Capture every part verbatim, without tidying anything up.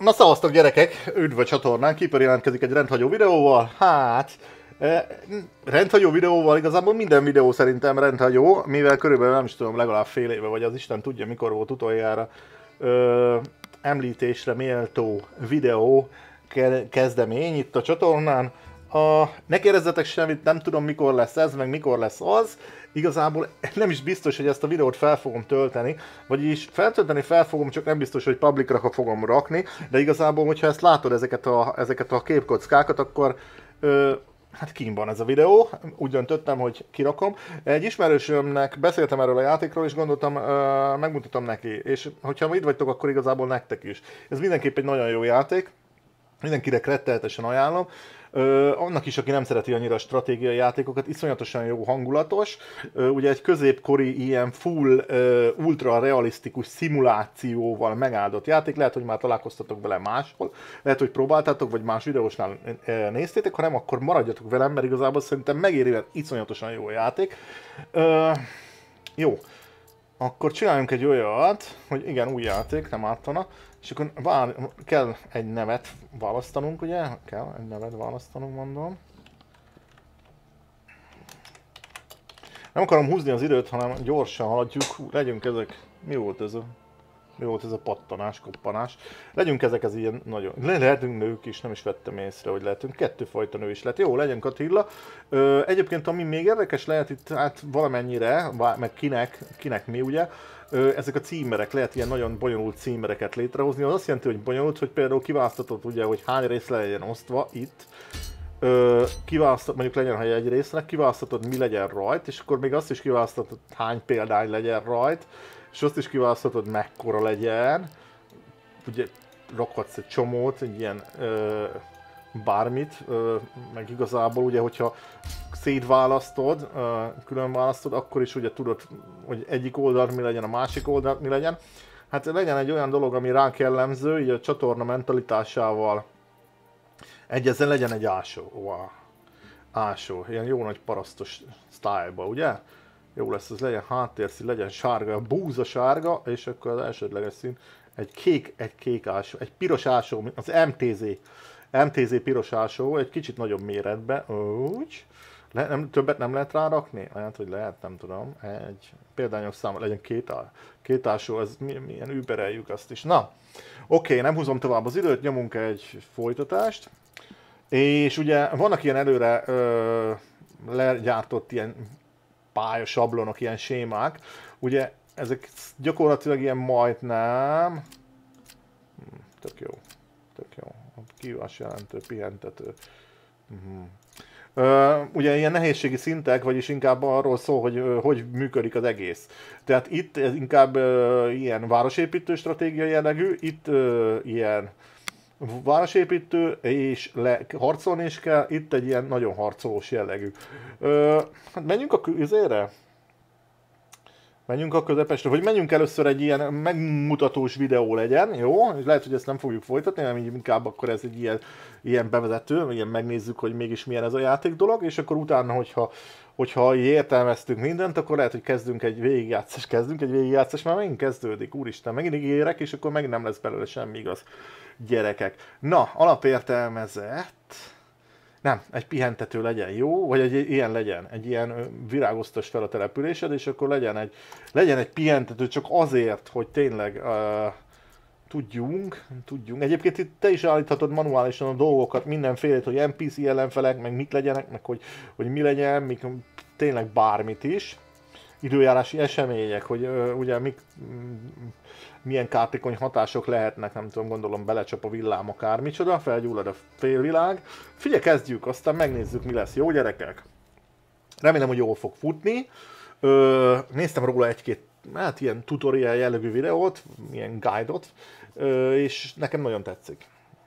Na szavaztok gyerekek, üdv a csatornán, Keeper jelentkezik egy rendhagyó videóval. Hát, eh, rendhagyó videóval igazából minden videó szerintem rendhagyó, mivel körülbelül nem is tudom, legalább fél éve, vagy az Isten tudja mikor volt utoljára ö, említésre méltó videó kezdemény itt a csatornán. A, ne kérdezzetek semmit, nem tudom mikor lesz ez, meg mikor lesz az. Igazából nem is biztos, hogy ezt a videót fel fogom tölteni, vagyis feltölteni fel fogom, csak nem biztos, hogy publicra fogom rakni, de igazából, hogyha ezt látod, ezeket a, ezeket a képkockákat, akkor ö, hát kín van ez a videó, úgy döntöttem, hogy kirakom. Egy ismerősömnek beszéltem erről a játékról, és gondoltam, ö, megmutatom neki, és hogyha itt vagytok, akkor igazából nektek is. Ez mindenképp egy nagyon jó játék, mindenkinek rettenetesen ajánlom. Ö, annak is, aki nem szereti annyira a stratégiai játékokat, iszonyatosan jó hangulatos. Ö, ugye egy középkori ilyen full, ö, ultra realisztikus szimulációval megáldott játék. Lehet, hogy már találkoztatok vele máshol, lehet, hogy próbáltátok, vagy más videósnál néztétek, ha nem, akkor maradjatok velem, mert igazából szerintem megéri, mert iszonyatosan jó játék. Ö, jó. Akkor csináljunk egy olyat, hogy igen, új játék, nem ártana, és akkor vár, kell egy nevet választanunk, ugye? Kell egy nevet választanunk, mondom. Nem akarom húzni az időt, hanem gyorsan haladjuk, hú, legyünk ezek, mi volt ez a... Mi volt ez a pattanás, koppanás? Legyünk ezek az ilyen nagyon... Le lehetünk nők is, nem is vettem észre, hogy lehetünk. Kettőfajta nő is lehet. Jó, legyen Katilla. Ö, egyébként ami még érdekes lehet itt, hát valamennyire, meg kinek, kinek mi ugye, ö, ezek a címerek, lehet ilyen nagyon bonyolult címereket létrehozni. Az azt jelenti, hogy bonyolult, hogy például kiválasztatod ugye, hogy hány rész legyen osztva itt. Ö, kiválasztod, mondjuk legyen, ha egy résznek, kiválasztatod, mi legyen rajt, és akkor még azt is kiválasztatod, hány példány legyen rajt. És azt is kiválaszthatod, mekkora legyen. Ugye rakhatsz egy csomót, egy ilyen ö, bármit, ö, meg igazából ugye, hogyha szétválasztod, ö, külön választod, akkor is ugye tudod, hogy egyik oldalt mi legyen, a másik oldalt mi legyen. Hát legyen egy olyan dolog, ami ránk jellemző, így a csatorna mentalitásával egyezzen, legyen egy ásó. Wow. Ásó, ilyen jó nagy parasztos sztájlba, ugye? Jó lesz, ez legyen háttérszín, legyen sárga, búza sárga, és akkor az elsődleges szín egy kék, egy kék ásó, egy piros ásó, az em té zé, em té zé piros ásó, egy kicsit nagyobb méretben, úgy. Le, nem, többet nem lehet rárakni? Lehet, hogy lehet, nem tudom. Egy példányos szám, legyen két, á, két ásó, ez milyen übereljük azt is. Na, oké, nem húzom tovább az időt, nyomunk egy folytatást. És ugye vannak ilyen előre ö, legyártott ilyen pályasablonok, ilyen sémák. Ugye ezek gyakorlatilag ilyen majdnem... Tök jó, tök jó. Kívás jelentő, pihentető. Uh-huh. Ö, ugye ilyen nehézségi szintek, vagyis inkább arról szól, hogy ö, hogy működik az egész. Tehát itt ez inkább ö, ilyen városépítő stratégia jellegű, itt ö, ilyen városépítő, és le, harcolni is kell, itt egy ilyen nagyon harcolós jellegű. Ö, hát menjünk a közére? Menjünk a közepesre, vagy menjünk először egy ilyen megmutatós videó legyen, jó? És lehet, hogy ezt nem fogjuk folytatni, hanem inkább akkor ez egy ilyen, ilyen bevezető, ilyen megnézzük, hogy mégis milyen ez a játék dolog, és akkor utána, hogyha, hogyha értelmeztünk mindent, akkor lehet, hogy kezdünk egy végigjátszást, kezdünk egy végigjátszást, már megint kezdődik, úristen, megint ígérek, és akkor megint nem lesz belőle semmi igaz. Gyerekek. Na, alapértelmezett... Nem, egy pihentető legyen, jó? Vagy egy ilyen legyen, egy ilyen virágoztas fel a településed, és akkor legyen egy, legyen egy pihentető csak azért, hogy tényleg uh, tudjunk, tudjunk. Egyébként itt te is állíthatod manuálisan a dolgokat, mindenfélét, hogy en pé cé ellenfelek, meg mik legyenek, meg hogy, hogy mi legyen, mik, tényleg bármit is. Időjárási események, hogy uh, ugye mik... milyen kártékony hatások lehetnek, nem tudom, gondolom belecsap a villám akármicsoda, felgyullad a félvilág. Figyelj, kezdjük, aztán megnézzük, mi lesz, jó gyerekek? Remélem, hogy jól fog futni. Ö, néztem róla egy-két, hát ilyen tutorial jellegű videót, ilyen guide-ot, ö, és nekem nagyon tetszik.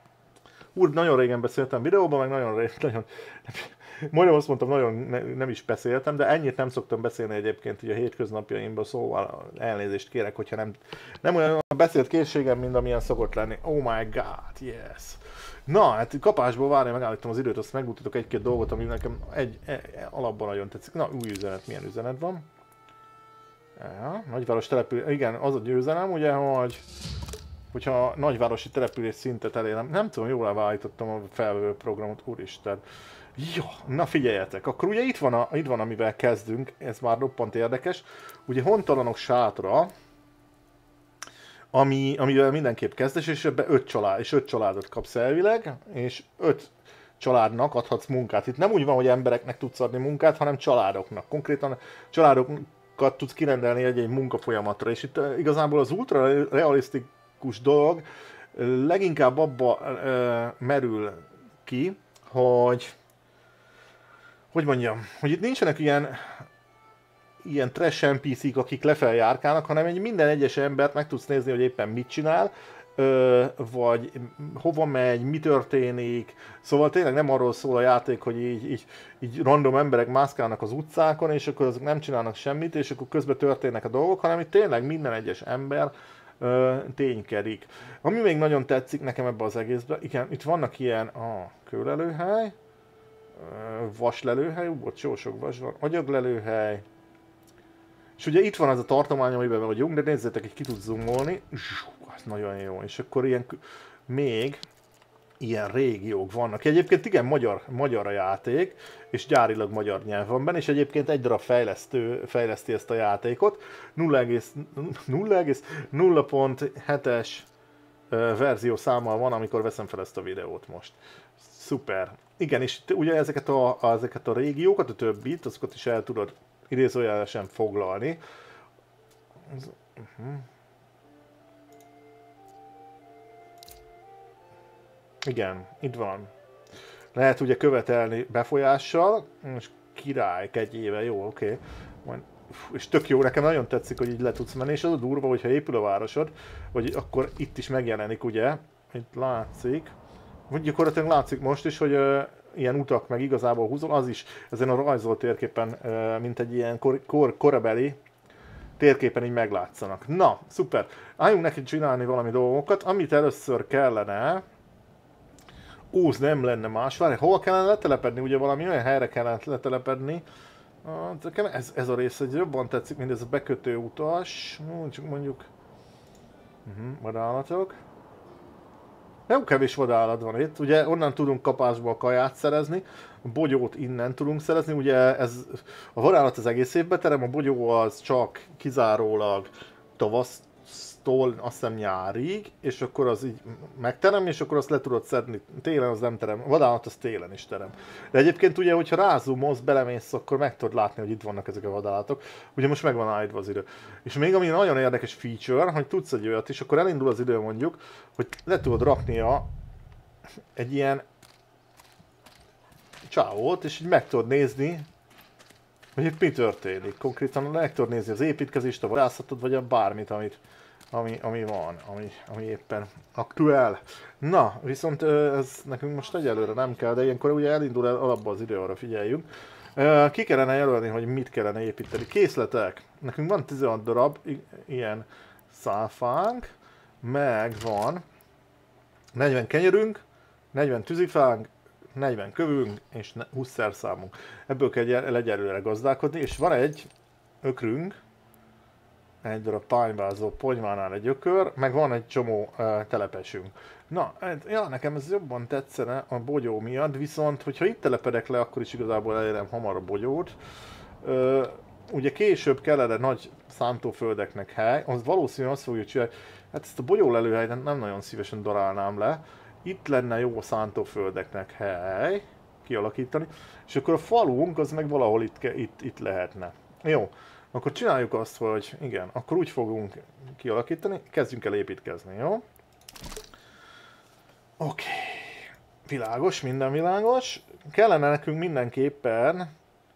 Úr, nagyon régen beszéltem videóban, meg nagyon régen, nagyon... Majdnem azt mondtam, nagyon ne, nem is beszéltem, de ennyit nem szoktam beszélni egyébként ugye a hétköznapjaimban, szóval elnézést kérek, hogyha nem, nem olyan beszélt készségem, mint amilyen szokott lenni. Oh my god, yes! Na, hát kapásból várja, megállítom az időt, azt megmutatok egy-két dolgot, ami nekem egy, egy alapban nagyon tetszik. Na, új üzenet, milyen üzenet van? Ja, nagyváros település, igen, az a győzelem, ugye, hogy hogyha a nagyvárosi település szintet elérem. Nem tudom, jól elvállítottam a felvevő programot, úristen. Jó, na figyeljetek, akkor ugye itt van, a, itt van, amivel kezdünk, ez már roppant érdekes. Ugye hontalanok sátra, ami, amivel mindenképp kezdes, és ebbe öt család, és öt családot kapsz elvileg, és öt családnak adhatsz munkát. Itt nem úgy van, hogy embereknek tudsz adni munkát, hanem családoknak. Konkrétan családokat tudsz kirendelni egy-egy munkafolyamatra, és itt igazából az ultra realisztikus dolog leginkább abba e, merül ki, hogy hogy mondjam, hogy itt nincsenek ilyen ilyen trash en pé cé-k, akik lefelé járkálnak, hanem egy minden egyes embert meg tudsz nézni, hogy éppen mit csinál, ö, vagy hova megy, mi történik. Szóval tényleg nem arról szól a játék, hogy így, így, így random emberek mászkálnak az utcákon, és akkor azok nem csinálnak semmit, és akkor közben történnek a dolgok, hanem itt tényleg minden egyes ember ö, ténykedik. Ami még nagyon tetszik nekem ebbe az egészben, igen, itt vannak ilyen a kőlelőhely, vaslelőhely, ott jó sok vas van, agyaglelőhely, és ugye itt van az a tartomány, amiben vagyunk, de nézzétek, hogy ki tud zoomolni, ez nagyon jó, és akkor ilyen még ilyen régiók vannak. Egyébként igen, magyar, magyar a játék, és gyárilag magyar nyelv van benne, és egyébként egy darab fejlesztő fejleszti ezt a játékot, nulla egész nulla pont hetes verzió számmal van, amikor veszem fel ezt a videót most. Szuper. Igen, és ugye ezeket a, ezeket a régiókat, a többit, azokat is el tudod idézőjelesen foglalni. Uh-huh. Igen, itt van. Lehet ugye követelni befolyással, és király, egy éve, jó, oké. Okay. És tök jó, nekem nagyon tetszik, hogy így le tudsz menni, és az a durva, hogyha épül a városod, hogy akkor itt is megjelenik, ugye, itt látszik. Vagy gyakorlatilag látszik most is, hogy uh, ilyen utak meg igazából húzol, az is ezen a rajzolt térképen, uh, mint egy ilyen kor, kor, korabeli térképen így meglátszanak. Na, szuper. Álljunk neki csinálni valami dolgokat, amit először kellene. Óz nem lenne más. Várj, hol kellene letelepedni? Ugye valami olyan helyre kellene letelepedni. Uh, ez, ez a rész egy jobban tetszik, mint ez a bekötő utas. Csak mondjuk... Uh-huh, vadállatok. Nem kevés vadállat van itt, ugye onnan tudunk kapásból kaját szerezni, a bogyót innen tudunk szerezni, ugye ez, a vadállat az egész évben terem, a bogyó az csak kizárólag tavasztól, azt hiszem nyárig, és akkor az így megterem, és akkor azt le tudod szedni, télen az nem terem, a vadállat az télen is terem. De egyébként ugye, hogyha rázumolsz, belemész, akkor meg tudod látni, hogy itt vannak ezek a vadállatok, ugye most meg van állítva az idő. És még ami nagyon érdekes feature, hogy tudsz egy olyat is, akkor elindul az idő mondjuk, hogy le tudod rakni a, egy ilyen csávót, és így meg tudod nézni, hogy itt mi történik. Konkrétan meg tudod nézni az építkezést, a vadászatot, vagy a bármit, amit, ami, ami van, ami, ami éppen aktuál. Na, viszont ez nekünk most egyelőre nem kell, de ilyenkor ugye elindul el alapba az idő, arra figyeljünk. Ki kellene jelölni, hogy mit kellene építeni. Készletek. Nekünk van tizenhat darab ilyen szálfánk, meg van negyven kenyerünk, negyven tűzifánk, negyven kövünk és húsz szerszámunk. Ebből kell egyelőre gazdálkodni, és van egy ökrünk, egy darab pányvázó ponyvánál egy ökör, meg van egy csomó uh, telepesünk. Na, ja, nekem ez jobban tetszene a bogyó miatt, viszont hogyha itt telepedek le, akkor is igazából elérem hamar a bogyót. Uh, ugye később kellene nagy szántóföldeknek hely, az valószínűleg azt fogjuk csinálni, hát ezt a bogyólelőhelyet nem nagyon szívesen darálnám le. Itt lenne jó szántóföldeknek hely kialakítani, és akkor a falunk az meg valahol itt, itt, itt lehetne. Jó, akkor csináljuk azt, hogy igen, akkor úgy fogunk kialakítani, kezdjünk el építkezni, jó? Oké, világos, minden világos. Kellene nekünk mindenképpen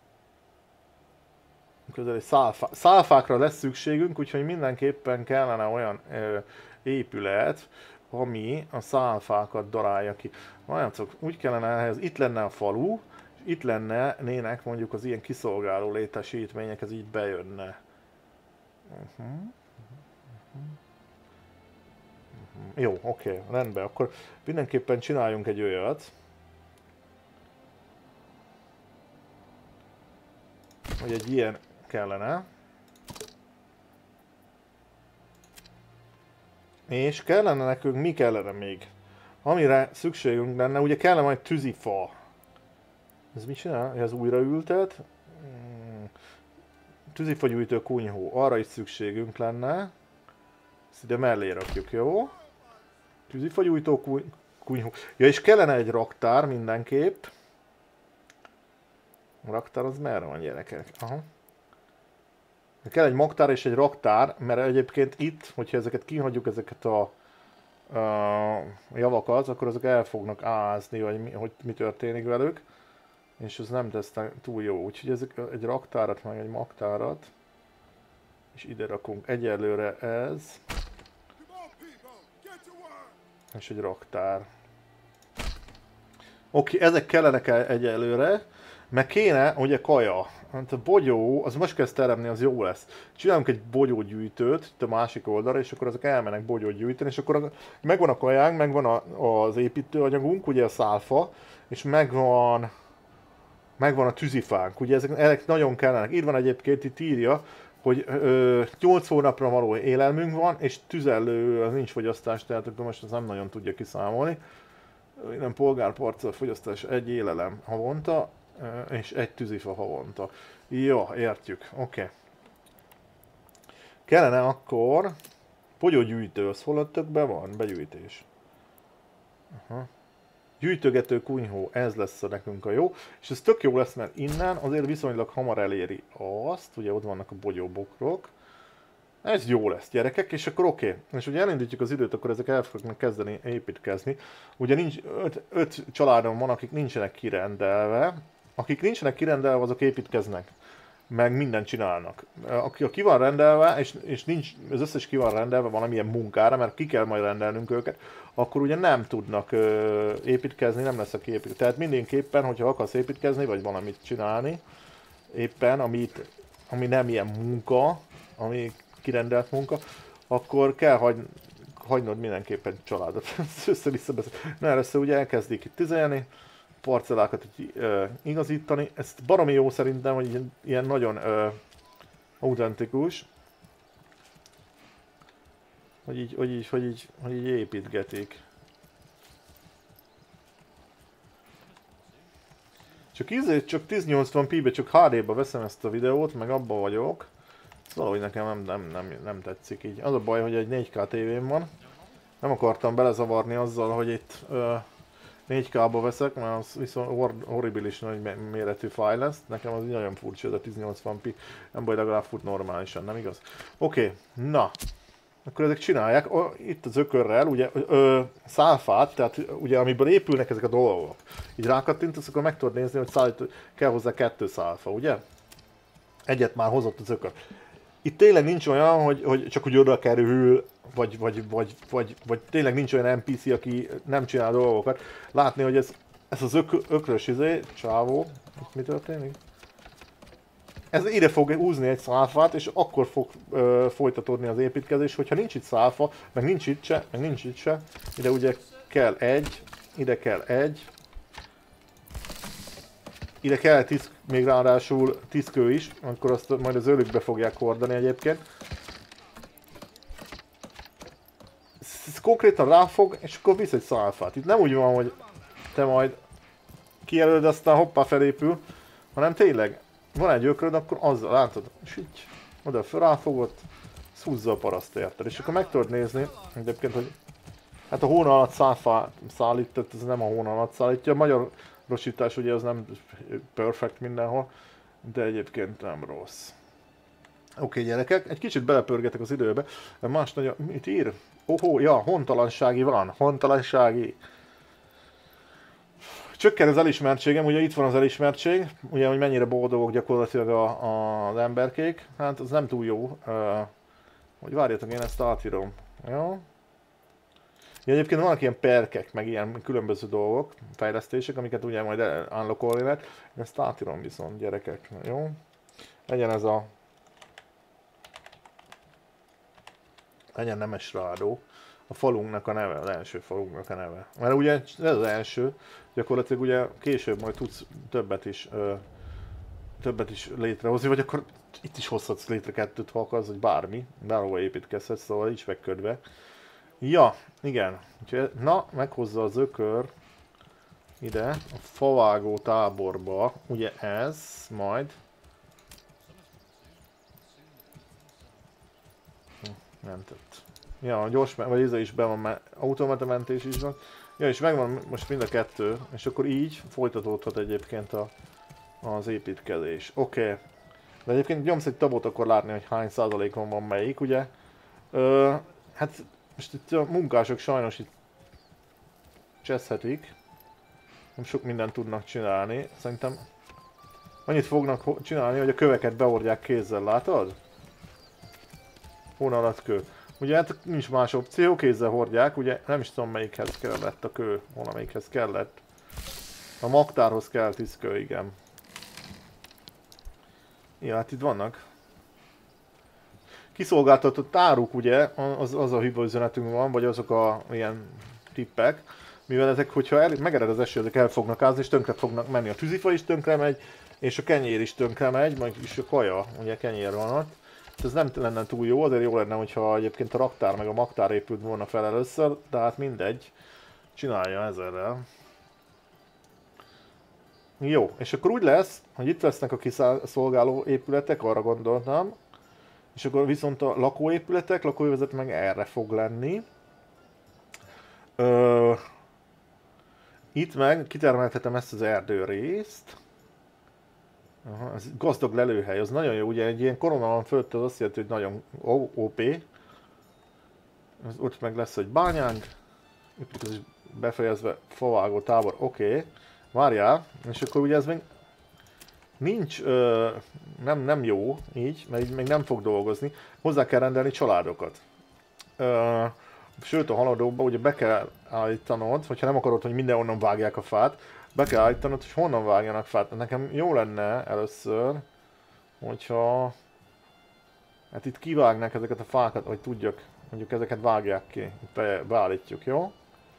közeli szálfá, szálfákra lesz szükségünk, úgyhogy mindenképpen kellene olyan ö, épület, ami a szálfákat darálja ki. Vajáncok, úgy kellene ehhez, itt lenne a falu, és itt lenne nének mondjuk az ilyen kiszolgáló létesítmények, ez így bejönne. Uh-huh. Uh-huh. Uh-huh. Jó, oké, okay, rendben, akkor mindenképpen csináljunk egy olyat, hogy egy ilyen kellene. És kellene nekünk, mi kellene még? Amire szükségünk lenne, ugye kellene majd tűzifa. Ez mit csinál? Ez újraültet. Tűzifagyújtó kunyhó. Arra is szükségünk lenne. Ezt ide mellé rakjuk, jó? Tűzifagyújtó kunyhó. Ja, és kellene egy raktár mindenképp. A raktár az merre van, gyerekek? Aha. Kell egy magtár és egy raktár, mert egyébként itt, hogyha ezeket kihagyjuk, ezeket a, a javakat, akkor azok el fognak ázni, vagy mi, hogy mi történik velük. És ez nem tesz túl jó. Úgyhogy ezek egy raktárat, meg egy magtárat. És ide rakunk egyelőre ez. És egy raktár. Oké, ezek kellenek el egyelőre. Meg kéne, ugye kaja. Hát a bogyó, az most kezd teremni, az jó lesz. Csinálunk egy bogyógyűjtőt itt a másik oldalra, és akkor azok elmennek bogyót gyűjteni, és akkor megvan a kajánk, megvan a, az építőanyagunk, ugye a szálfa, és megvan, megvan a tűzifánk. Ugye ezek, ezek nagyon kellenek. Így van egyébként, itt írja, hogy ö, nyolc hónapra való élelmünk van, és tüzelő, az nincs fogyasztás, tehát akkor most az nem nagyon tudja kiszámolni. Nem polgárparccal fogyasztás egy élelem havonta, és egy tűzifa havonta. Jó, értjük. Oké. Okay. Kellene akkor... Bogyógyűjtő, az hol a tökben van? Begyűjtés. Aha. Gyűjtögető kunyhó, ez lesz nekünk a jó. És ez tök jó lesz, mert innen azért viszonylag hamar eléri azt. Ugye ott vannak a bogyóbokrok. Ez jó lesz, gyerekek, és akkor oké. Okay. És ugye elindítjuk az időt, akkor ezek el fognak kezdeni építkezni. Ugye nincs, öt, öt családom van, akik nincsenek kirendelve. Akik nincsenek kirendelve, azok építkeznek. Meg mindent csinálnak. Aki ki van rendelve, és, és nincs, az összes ki van rendelve valamilyen munkára, mert ki kell majd rendelnünk őket, akkor ugye nem tudnak ö, építkezni, nem lesz aki építkezni. Tehát mindenképpen, hogyha akarsz építkezni, vagy valamit csinálni, éppen, amit, ami nem ilyen munka, ami kirendelt munka, akkor kell hagy, hagynod mindenképpen családot. Össze-vissza beszél. Na, először ugye elkezdik itt tüzelni, parcellákat így, uh, igazítani. Ez baromi jó szerintem, hogy ilyen, ilyen nagyon uh, autentikus. Hogy így, hogy, így, hogy, így, hogy így építgetik. Csak, ízé, csak ezernyolcvan p-be, csak há dé-be veszem ezt a videót, meg abba vagyok. Ez valahogy nekem nem, nem, nem, nem tetszik így. Az a baj, hogy egy négy ká tévém van. Nem akartam belezavarni azzal, hogy itt uh, négy ká-ba veszek, mert az viszont horribilis nagy méretű fájl lesz. Nekem az nagyon furcsa, ez a ezernyolcvan p. Nem baj, legalább fut normálisan, nem igaz? Oké, okay, na. Akkor ezek csinálják. O, itt az ökörrel, ugye, ö, szálfát, tehát ugye amiből épülnek ezek a dolgok. Így rákattintasz, akkor meg tudod nézni, hogy szállít, kell hozzá kettő szálfa, ugye? Egyet már hozott az ökör. Itt tényleg nincs olyan, hogy, hogy csak úgy oda kerül, vagy, vagy, vagy, vagy, vagy tényleg nincs olyan en pé cé, aki nem csinál dolgokat. Látni, hogy ez, ez az ök, ökrös izé, csávó, mi történik? Ez ide fog húzni egy szálfát, és akkor fog ö, folytatódni az építkezés, hogyha nincs itt szálfa, meg nincs itt se, meg nincs itt se. Ide ugye kell egy, ide kell egy. Ide kell tíz, még ráadásul tíz kő is, akkor azt majd az ölükbe fogják hordani egyébként. Ez konkrétan ráfog, és akkor visz egy szálfát. Itt nem úgy van, hogy te majd kijelöled, aztán hoppá felépül, hanem tényleg van egy ökröd, akkor azzal látod, és így oda fel ráfogott, húzza a paraszt, érted. És akkor meg tudod nézni, egyébként, hogy hát a hóna alatt szálfát szállított, ez nem a hóna alatt szállítja. A magyar rosítás ugye az nem perfect mindenhol, de egyébként nem rossz. Oké, okay, gyerekek, egy kicsit belepörgetek az időbe, de más nagyon... Mit ír? Ohó, ja, hontalansági van, hontalansági. Csökken az elismertségem, ugye itt van az elismertség, ugye, hogy mennyire boldogok gyakorlatilag a, a, az emberkék, hát az nem túl jó. Uh, hogy várjatok, én ezt átírom. Jó? Ja, egyébként vannak ilyen perkek, meg ilyen különböző dolgok, fejlesztések, amiket ugye majd unlockolni lehet. Én ezt átírom viszont, gyerekek, jó? Legyen ez a... Legyen nemes rádó. A falunknak a neve, az első falunknak a neve. Mert ugye ez az első, gyakorlatilag ugye később majd tudsz többet is, ö, többet is létrehozni, vagy akkor itt is hozhatsz létre kettőt, ha akarsz, vagy bármi, bárhova építkezhetsz, szóval így megködve. Ja, igen. Úgyhogy, na, meghozza az ökör ide, a favágó táborba. Ugye ez majd... Hm, nem tett. Ja, a gyors, vagy ez is be van, automata mentés is van. Ja, és megvan most mind a kettő, és akkor így folytatódhat egyébként a, az építkezés. Oké. Okay. De egyébként nyomsz egy tabot, akkor látni, hogy hány százalékon van melyik, ugye? Ö, hát most itt a munkások sajnos itt cseszhetik. Nem sok mindent tudnak csinálni. Szerintem annyit fognak csinálni, hogy a köveket beordják kézzel, látod? Hón alatt kő. Ugye hát nincs más opció, kézzel hordják, ugye nem is tudom melyikhez kellett a kő, valamelyikhez kellett. A magtárhoz kell tíz kő, igen. Ja, hát itt vannak. Kiszolgáltatott áruk, ugye, az, az a hibaüzenetünk van, vagy azok a ilyen tippek. Mivel ezek, hogyha el, megered az eső, ezek el fognak ázni, és tönkre fognak menni. A tűzifa is tönkre megy, és a kenyér is tönkre megy, majd is a kaja, ugye kenyér van ott. Ez nem lenne túl jó, azért jó lenne, hogyha egyébként a raktár meg a magtár épült volna fel először, de hát mindegy, csinálja ezerrel. Jó, és akkor úgy lesz, hogy itt lesznek a kiszolgáló épületek, arra gondoltam, és akkor viszont a lakóépületek, lakóövezet meg erre fog lenni. Ö, itt meg kitermelhetem ezt az erdőrészt. Aha, ez gazdag lelőhely, az nagyon jó, ugye egy ilyen korona van fölött, az azt jelenti, hogy nagyon ó pé. Ott meg lesz egy bányánk, itt is befejezve favágó tábor, oké. Okay. Várjál, és akkor ugye ez még nincs, ö, nem, nem jó így, mert így még nem fog dolgozni. Hozzá kell rendelni családokat. Ö, sőt a haladókba ugye be kell állítanod, hogyha nem akarod, hogy mindenhonnan vágják a fát, be kell állítanod, hogy honnan vágjanak fát. Nekem jó lenne először, hogyha hát itt kivágnák ezeket a fákat, hogy tudjak, mondjuk ezeket vágják ki, be, beállítjuk, jó?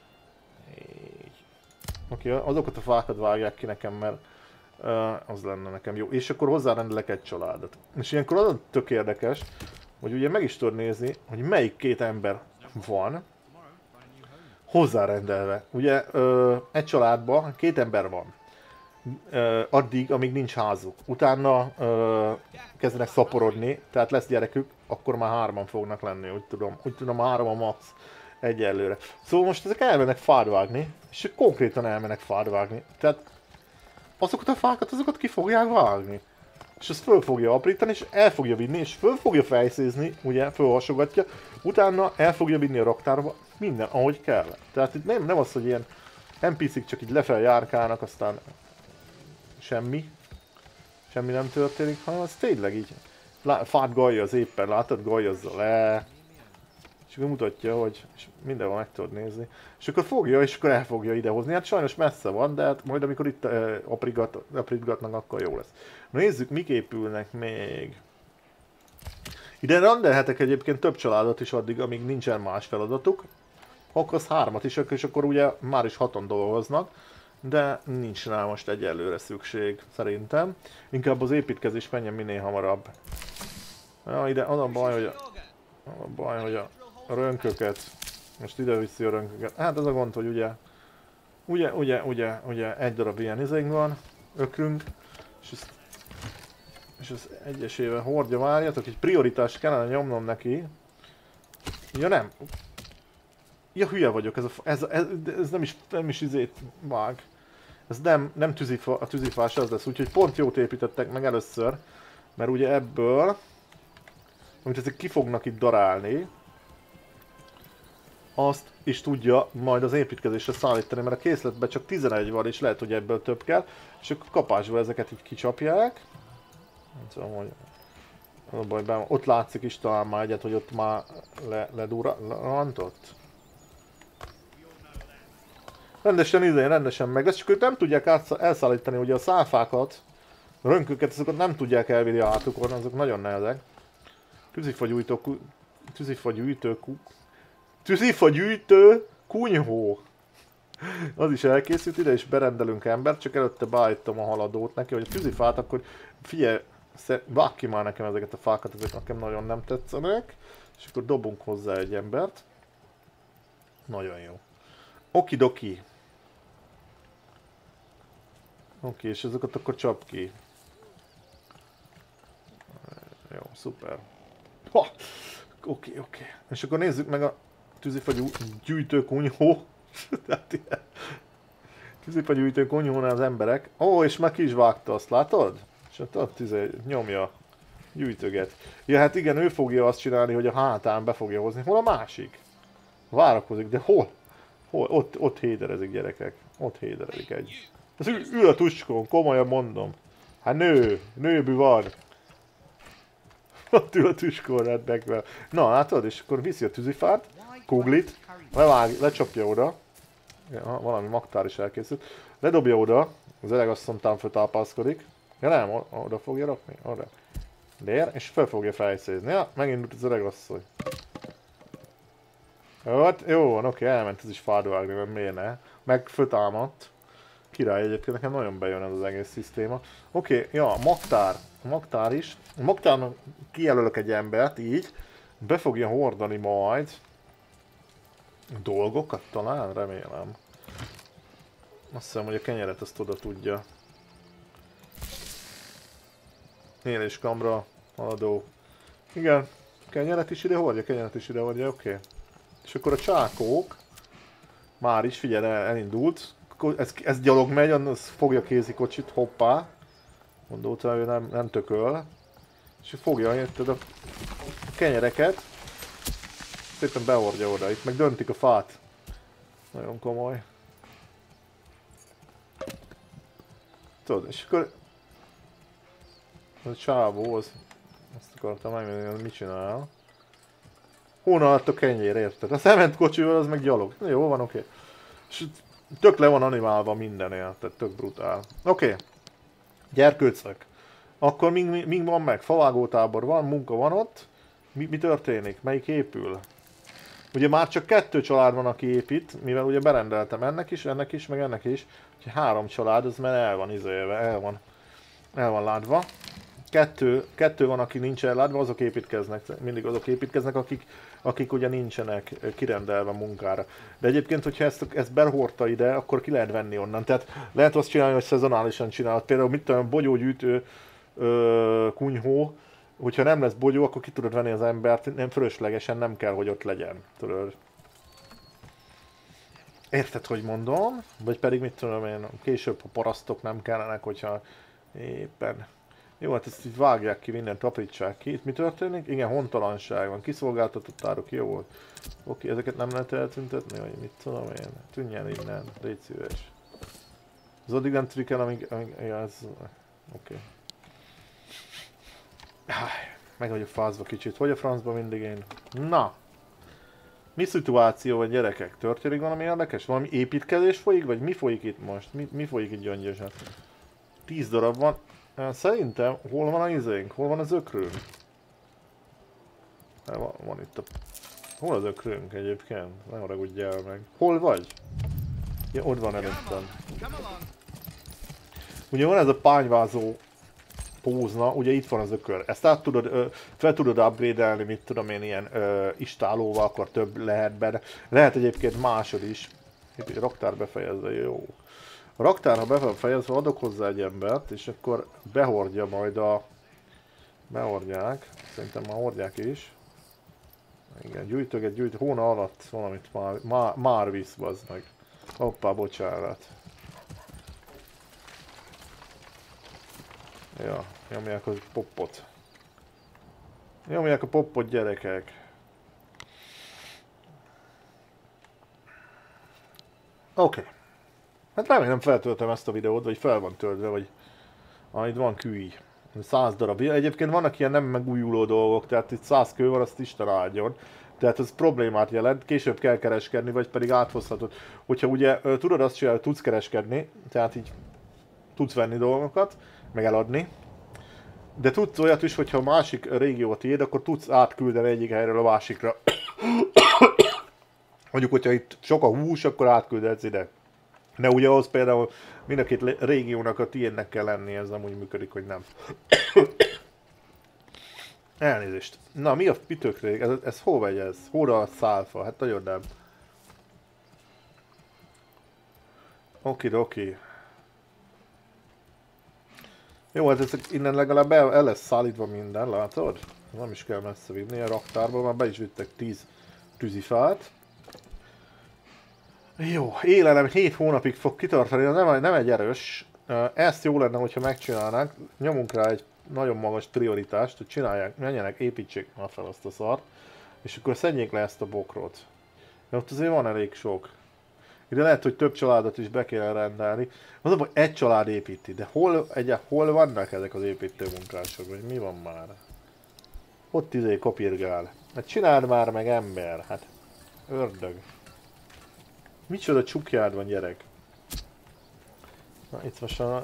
Oké, okay, azokat a fákat vágják ki nekem, mert uh, az lenne nekem jó. És akkor hozzárendelek egy családot. És ilyenkor az tök érdekes, hogy ugye meg is tudod nézni, hogy melyik két ember van hozzárendelve. Ugye uh, egy családban két ember van. Uh, addig, amíg nincs házuk. Utána uh, kezdenek szaporodni, tehát lesz gyerekük, akkor már hárman fognak lenni, úgy tudom. Úgy tudom, három a max. Egyelőre. Szóval most ezek elmennek fát vágni, és konkrétan elmennek fát vágni. Tehát azokat a fákat, azokat ki fogják vágni. És azt föl fogja aprítani, és el fogja vinni, és föl fogja fejszézni, ugye, fölhasogatja, utána el fogja vinni a raktárba, minden, ahogy kell. Tehát itt nem, nem az, hogy ilyen en pé cék csak így lefel járkálnak, aztán semmi, semmi nem történik, hanem az tényleg így fát galjaz éppen, látod, galjazza le. És akkor mutatja, hogy és mindenhol meg tudod nézni. És akkor fogja, és akkor el fogja idehozni. Hát sajnos messze van, de hát majd amikor itt eh, aprigat, aprítgatnak, akkor jó lesz. Na nézzük, mik épülnek még. Ide rendelhetek egyébként több családot is addig, amíg nincsen más feladatuk. Akkor az hármat is, és akkor ugye már is haton dolgoznak. De nincs rá most egyelőre szükség, szerintem. Inkább az építkezés menjen minél hamarabb. Ja, ide az a baj, hogy a, a baj, hogy a a rönköket, most ide viszi a rönköket, hát az a gond, hogy ugye, ugye, ugye, ugye, ugye egy darab ilyen izénk van, ökrünk, és ezt, és ezt egyesével hordja, várjatok, egy prioritást kellene nyomnom neki. Ja nem, ja hülye vagyok, ez, a, ez, ez, ez nem is, nem is izét vág, ez nem, nem tűzifa, a tűzifás az lesz, úgyhogy pont jót építettek meg először, mert ugye ebből, amit ezek ki fognak itt darálni, azt is tudja majd az építkezésre szállítani, mert a készletben csak tizenegy van, és lehet, hogy ebből több kell, és akkor kapásból ezeket így kicsapják. Nem tudom, hogy az a baj, bár ott látszik is talán már egyet, hogy ott már le, ledurrantott. Rendesen idején, rendesen meg lesz, csak ők nem tudják elszállítani ugye a szálfákat, a rönköket, azokat nem tudják elvinni a hátukon, azok nagyon nehezek. Tűzifagyújtó, tűzifagyújtó, tűzifagyűjtő kunyhó. Az is elkészült, ide is berendelünk embert, csak előtte beállítom a haladót neki, hogy a tűzifát, akkor figyelj, vágj ki már nekem ezeket a fákat, ezek nekem nagyon nem tetszenek. És akkor dobunk hozzá egy embert. Nagyon jó. Okidoki. Oké, és ezeket akkor csap ki. Jó, szuper. Ha! Oké, oké. És akkor nézzük meg a tűzifagyú gyűjtőkunyhó. Tűzifagyújtő kunyhónál az emberek. Ó, és már ki is vágta, azt látod? És ott, ott izé, nyomja. Gyűjtöget. Ja, hát igen, ő fogja azt csinálni, hogy a hátán be fogja hozni. Hol a másik? Várakozik, de hol? Hol? Ott, ott héderezik, gyerekek. Ott héderezik egy. Ez ül, ül a tuskon, komolyan mondom. Hát nő, nőbű van. Ott ül a tuskon rednekvel. Na, látod? És akkor viszi a tűzifát, kuglit, levág, lecsapja oda. Ja, valami magtár is elkészült. Ledobja oda, az öreg asszonytán föltápászkodik. Ja nem, oda fogja rakni, oda. Dér, és fel fogja fejszézni. Ja, megindult az öreg asszony. Ott, jó van, oké, elment ez is fádvágni, mert miért ne? Meg föltámadt. Király, egyébként nekem nagyon bejön ez az egész szisztéma. Oké, ja, magtár. A magtár is. A magtárnak kijelölök egy embert, így. Be fogja hordani majd dolgokat talán, remélem. Azt hiszem, hogy a kenyeret azt oda tudja. Éléskamra, haladó. Igen, kenyeret is ide hordja, kenyeret is ide hordja, oké. Okay. És akkor a csákók, már is, figyelj, elindult. Ez, ez gyalog megy, az fogja kézikocsit, hoppá. Gondoltam, hogy nem, nem tököl. És fogja, érted, a kenyereket. Szépen behordja oda, itt meg döntik a fát. Nagyon komoly. Tudod, és akkor... A csávó, az... Azt akartam megmondani, hogy mit csinál. Hóna alatt a kenyér, érted? A szement kocsival az meg gyalog. Jó van, oké. Okay. És tök le van animálva minden, érted? Tök brutál. Oké. Okay. Gyerkőcök. Akkor mi, mi van meg? Favágótábor van, munka van ott. Mi, mi történik? Melyik épül? Ugye már csak kettő család van, aki épít, mivel ugye berendeltem ennek is, ennek is, meg ennek is. Úgyhogy három család, az már el van izélve, el van, el van ládva. Kettő, kettő van, aki nincs ellátva, azok építkeznek, mindig azok építkeznek, akik, akik ugye nincsenek kirendelve munkára. De egyébként, hogyha ezt, ezt behordta ide, akkor ki lehet venni onnan. Tehát lehet azt csinálni, hogy szezonálisan csinálod. Például mit tudom, bogyógyűjtő ö, kunyhó, hogyha nem lesz bogyó, akkor ki tudod venni az embert, nem fölöslegesen, nem kell, hogy ott legyen. Tudod. Érted, hogy mondom? Vagy pedig mit tudom én, később a parasztok nem kellenek, hogyha éppen... Jó, hát ezt így vágják ki, mindent aprítsák ki. Itt mi történik? Igen, hontalanság van. Kiszolgáltatott árok, jó volt. Oké, ezeket nem lehet eltüntetni, vagy mit tudom én. Tűnjen innen, légy szíves. Az addig nem tűnik el, amíg... amíg ja, ez... Oké. Meg vagyok fázva kicsit. Hogy a francba mindig én? Na! Mi szituáció van, gyerekek? Történik valami érdekes? Valami építkezés folyik? Vagy mi folyik itt most? Mi, mi folyik itt gyöngyösen? Tíz darab van. Szerintem, hol van a izénk? Hol van az ökrünk? Van, van itt a... Hol az ökrünk egyébként? Ne haragudjál meg. Hol vagy? Ja, ott van előttem. Ugye van ez a pányvázó pózna, ugye itt van az ökör. Ezt át tudod, ö, fel tudod upgrade-elni, mit tudom én, ilyen ö, istálóval, akkor több lehet benne. Lehet egyébként másod is. Itt egy raktár befejezve, jó. A raktár, ha be van fejezve, adok hozzá egy embert, és akkor behordja majd a... Behordják. Szerintem már hordják is. Igen, gyűjtöget, gyűjt, hóna alatt valamit már, már, már visz, bazd meg. Hoppá, bocsánat. Ja, nyomják a poppot. Nyomják a poppot, gyerekek. Oké. Okay. Hát remélem feltöltöm ezt a videót, vagy fel van töltve, vagy... Ah, itt van kői. száz darab. Egyébként vannak ilyen nem megújuló dolgok, tehát itt száz kő van, azt Isten áldjon. Tehát ez problémát jelent, később kell kereskedni, vagy pedig áthozhatod. Hogyha ugye tudod azt csinálni, tudsz kereskedni, tehát így tudsz venni dolgokat, meg eladni. De tudsz olyat is, hogyha a másik régió tiéd, akkor tudsz átküldeni egyik helyről a másikra. Mondjuk, hogyha itt sok a hús, akkor átküldhetsz ide. De ugye ahhoz például mind a két régiónak a tiédnek kell lenni, ez nem úgy működik, hogy nem. Elnézést. Na, mi a pitőkrék? Ez, ez hol vagy ez? Hóra a szálfa? Hát nagyon nem. Okidoki. Jó, hát ez innen legalább el, el lesz szállítva minden, látod? Nem is kell messze vinni a raktárba, már be is vittek tíz tűzifát. Jó, élelem hét hónapig fog kitartani, nem, nem egy erős. Ezt jó lenne, hogyha megcsinálnánk. Nyomunk rá egy nagyon magas prioritást, hogy csinálják, menjenek, építsék már fel azt a szart. És akkor szedjék le ezt a bokrot. De ott azért van elég sok. Ide lehet, hogy több családot is be kell rendelni. Mondom, hogy egy család építi, de hol, egy, hol vannak ezek az építő munkások, vagy mi van már? Ott izé kopirgál. Hát csináld már meg, ember, hát ördög. Micsoda csukjád van, gyerek? Na itt most a...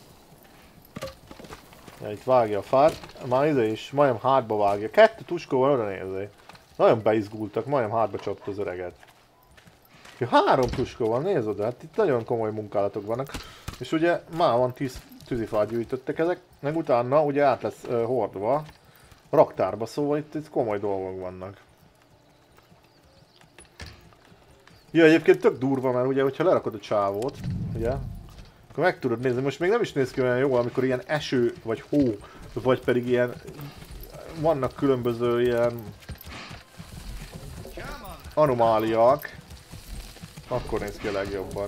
Ja, itt vágja a fát. Már ide is, majdnem hátba vágja. Kettő tuskóval oda nézzé. Nagyon beizgultak, majdnem hátba csapta az öreget. Ja, három tuskóval, nézd oda, hát itt nagyon komoly munkálatok vannak. És ugye már van tíz tűzifát gyűjtöttek ezek, meg utána ugye át lesz uh, hordva raktárba, szóval itt, itt komoly dolgok vannak. Ja, egyébként tök durva, mert ugye, hogyha lerakod a csávót, ugye, akkor meg tudod nézni, most még nem is néz ki olyan jól, amikor ilyen eső, vagy hó, vagy pedig ilyen, vannak különböző ilyen anomáliák, akkor néz ki a legjobban.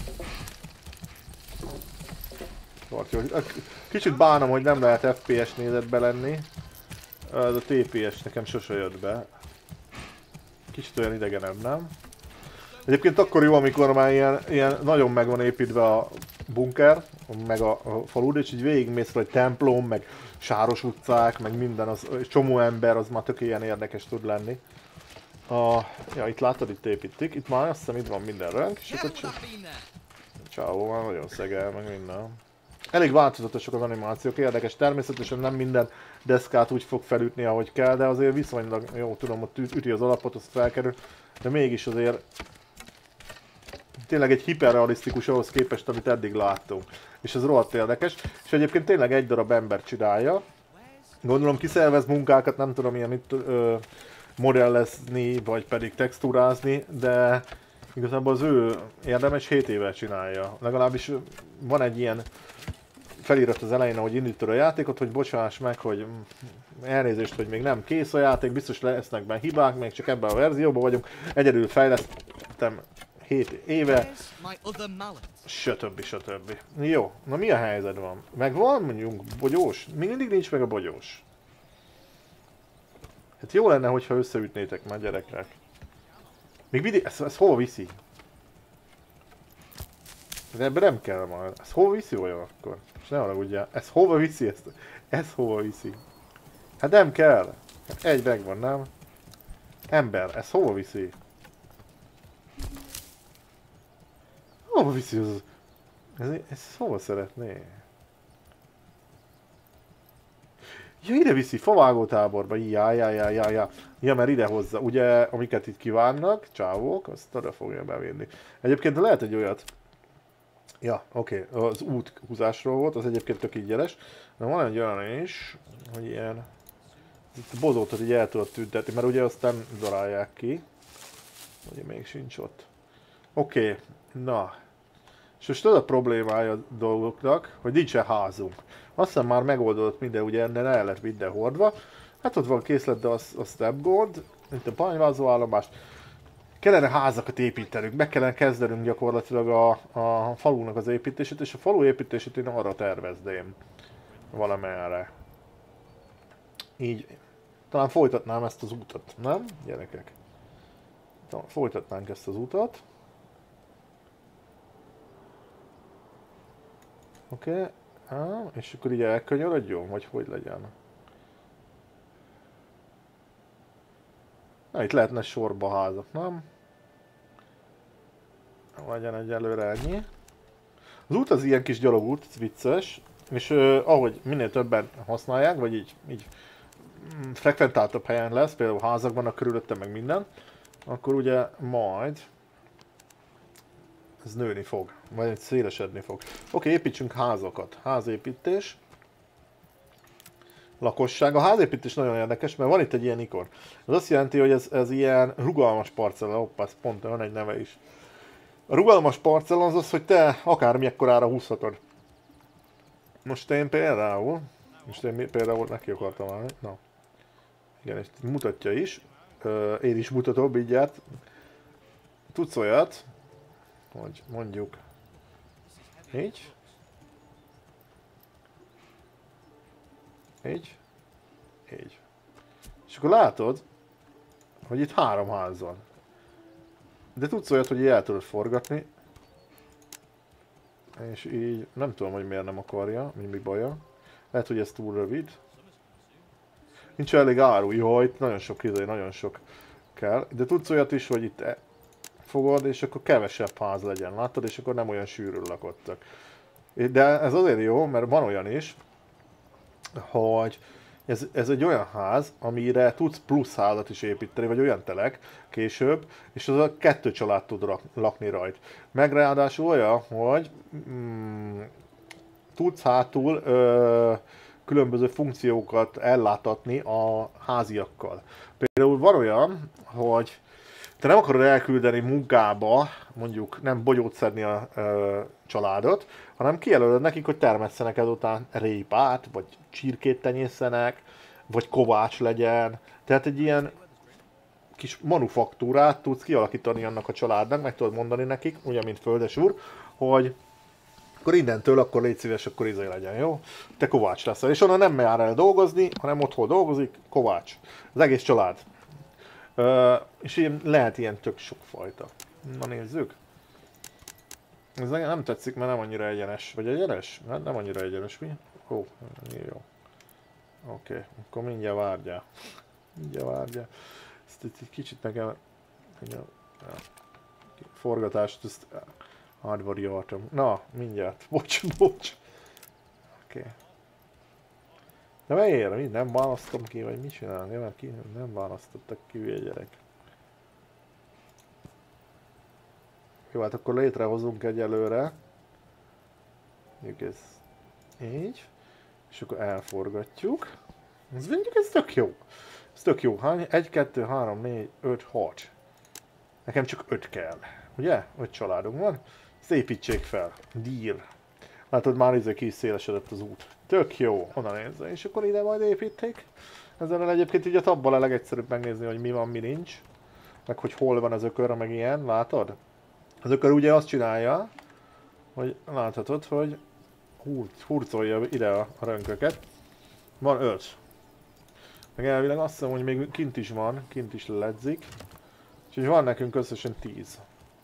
Kicsit bánom, hogy nem lehet ef pé es nézetbe lenni, ez a té pé es nekem sose jött be. Kicsit olyan idegenebb, nem? Egyébként akkor jó, amikor már ilyen, ilyen nagyon meg van építve a bunker, meg a, a falud, és így végigmész vagy templom, meg sáros utcák, meg minden, az csomó ember, az már tök ilyen érdekes tud lenni. A, ja, itt látod, itt építik, itt már azt hiszem itt van minden rönk, és akkor csávó már nagyon szegel, meg minden. Elég változatosak az animációk, érdekes, természetesen nem minden deszkát úgy fog felütni, ahogy kell, de azért viszonylag jó, tudom, ott üti az alapot, azt felkerül, de mégis azért tényleg egy hiperrealisztikus ahhoz képest, amit eddig láttunk. És ez rohadt érdekes, és egyébként tényleg egy darab ember csinálja. Gondolom kiszervez munkákat, nem tudom ilyen itt ö, modellezni, vagy pedig textúrázni, de igazából az ő érdemes hét éve csinálja. Legalábbis van egy ilyen felirat az elején, ahogy indítod a játékot, hogy bocsáss meg, hogy elnézést, hogy még nem kész a játék, biztos lesznek benne hibák, még csak ebben a verzióban vagyunk. Egyedül fejlesztem hét éve, stb. stb. Jó, na mi a helyzet van? Meg van mondjuk bogyós? Még mindig nincs meg a bogyós. Hát jó lenne, hogyha összeütnétek már, gyerekek. Még mindig, ez, ez hova viszi? De ebben nem kell már. Ez hova viszi olyan akkor? És ne haragudjál. Ez hova viszi ezt? Ez hova viszi? Hát nem kell. Hát egy megvan, nem? Ember, ez hova viszi? Hova viszi az? Ez, ez hova szeretné? Ja, ide viszi, favágótáborba, já, já, já, já, já. Ja, mert ide hozza. Ugye, amiket itt kívánnak, csávók, azt oda fogja bevinni. Egyébként lehet egy olyat. Ja, oké, okay. Az út húzásról volt, az egyébként tök ingyenes. De van egy olyan is, hogy ilyen... Itt a bozótot így el tudod tüntetni, mert ugye azt nem darálják ki. Ugye még sincs ott. Oké, okay. Na. És most az a problémája a dolgoknak, hogy nincsen házunk. Azt hiszem már megoldódott minden, ugye ennél el lett minden hordva. Hát ott van készlet, de az, az nem gond, mint a panyvázó állomást. Kellene házakat építenünk, meg kellene kezdenünk gyakorlatilag a, a falunak az építését, és a falu építését én arra tervezném. Valamerre. Így. Talán folytatnám ezt az utat, nem? Gyerekek. Talán folytatnánk ezt az utat. Oké. Okay. Ah, és akkor így elkanyarodjon, vagy hogy legyen? Na, itt lehetne sorba házak, nem? Legyen egyelőre ennyi. Az út az ilyen kis gyalogút, ez vicces, és uh, ahogy minél többen használják, vagy így, így mm, frekventáltabb helyen lesz, például házak vannak körülötte, meg minden, akkor ugye majd ez nőni fog, vagy szélesedni fog. Oké, okay, építsünk házakat. Házépítés. Lakosság. A házépítés nagyon érdekes, mert van itt egy ilyen ikon. Ez azt jelenti, hogy ez, ez ilyen rugalmas parcella. Hoppá, ez pont van egy neve is. A rugalmas parcella az az, hogy te akármilyenkorára húzhatod. Most én például, most én például neki akartam állni, na. Igen, és mutatja is. Uh, én is mutatom mindjárt. Tudsz olyat, hogy mondjuk így. Így. Így. És akkor látod, hogy itt három ház van. De tudsz olyat, hogy így el tudod forgatni. És így nem tudom, hogy miért nem akarja, mi, mi baja. Lehet, hogy ez túl rövid. Nincs elég áru, jó, itt nagyon sok idő, nagyon sok kell. De tudsz olyat is, hogy itt e fogod, és akkor kevesebb ház legyen, látod? És akkor nem olyan sűrűn lakottak. De ez azért jó, mert van olyan is, hogy ez, ez egy olyan ház, amire tudsz plusz házat is építeni, vagy olyan telek később, és az a kettő család tud lakni rajt. Meg ráadásul olyan, hogy mm, tudsz hátul ö, különböző funkciókat ellátatni a háziakkal. Például van olyan, hogy te nem akarod elküldeni munkába, mondjuk nem bogyót szedni a ö, családot, hanem kijelölöd nekik, hogy termesszenek ezután répát, vagy csirkét tenyészenek, vagy kovács legyen. Tehát egy ilyen kis manufaktúrát tudsz kialakítani annak a családnak, meg tudod mondani nekik, ugye mint földesúr, hogy akkor innentől akkor légy szíves, akkor izé legyen, jó? Te kovács leszel. És onnan nem jár el dolgozni, hanem otthon dolgozik, kovács. Az egész család. Ö, és ilyen, lehet ilyen tök sokfajta. Na nézzük. Ez nem tetszik, mert nem annyira egyenes. Vagy egyenes? Nem, nem annyira egyenes, mi? Ó, jó. Oké, okay. Akkor mindjárt várjál. Mindjárt várjál. Ezt egy kicsit nekem... Forgatást, ezt átvarjoltam. Na, mindjárt. Bocs, bocs. Oké. Okay. De miért? Nem választom ki, vagy mit csinálni? Mert ki nem választottak ki, hülye gyerek. Jó, hát akkor létrehozunk egyelőre. Mondjuk ez így. És akkor elforgatjuk. Ez mondjuk ez tök jó. Ez tök jó. Hány? egy, kettő, három, négy, öt, hat. Nekem csak öt kell. Ugye? öt családunk van. Ezt építsék fel. Deal. Látod, már izé ki is szélesedett az út. Tök jó. Onnan nézze. És akkor ide majd építék. Ezzel egyébként ugye abban a legegyszerűbb megnézni, hogy mi van, mi nincs. Meg hogy hol van az ökör, meg ilyen. Látod? Az ökör ugye azt csinálja, hogy láthatod, hogy hurcolja ide a rönköket. Van öt. Meg elvileg azt hiszem, hogy még kint is van, kint is ledzik. Úgyhogy van nekünk összesen tíz.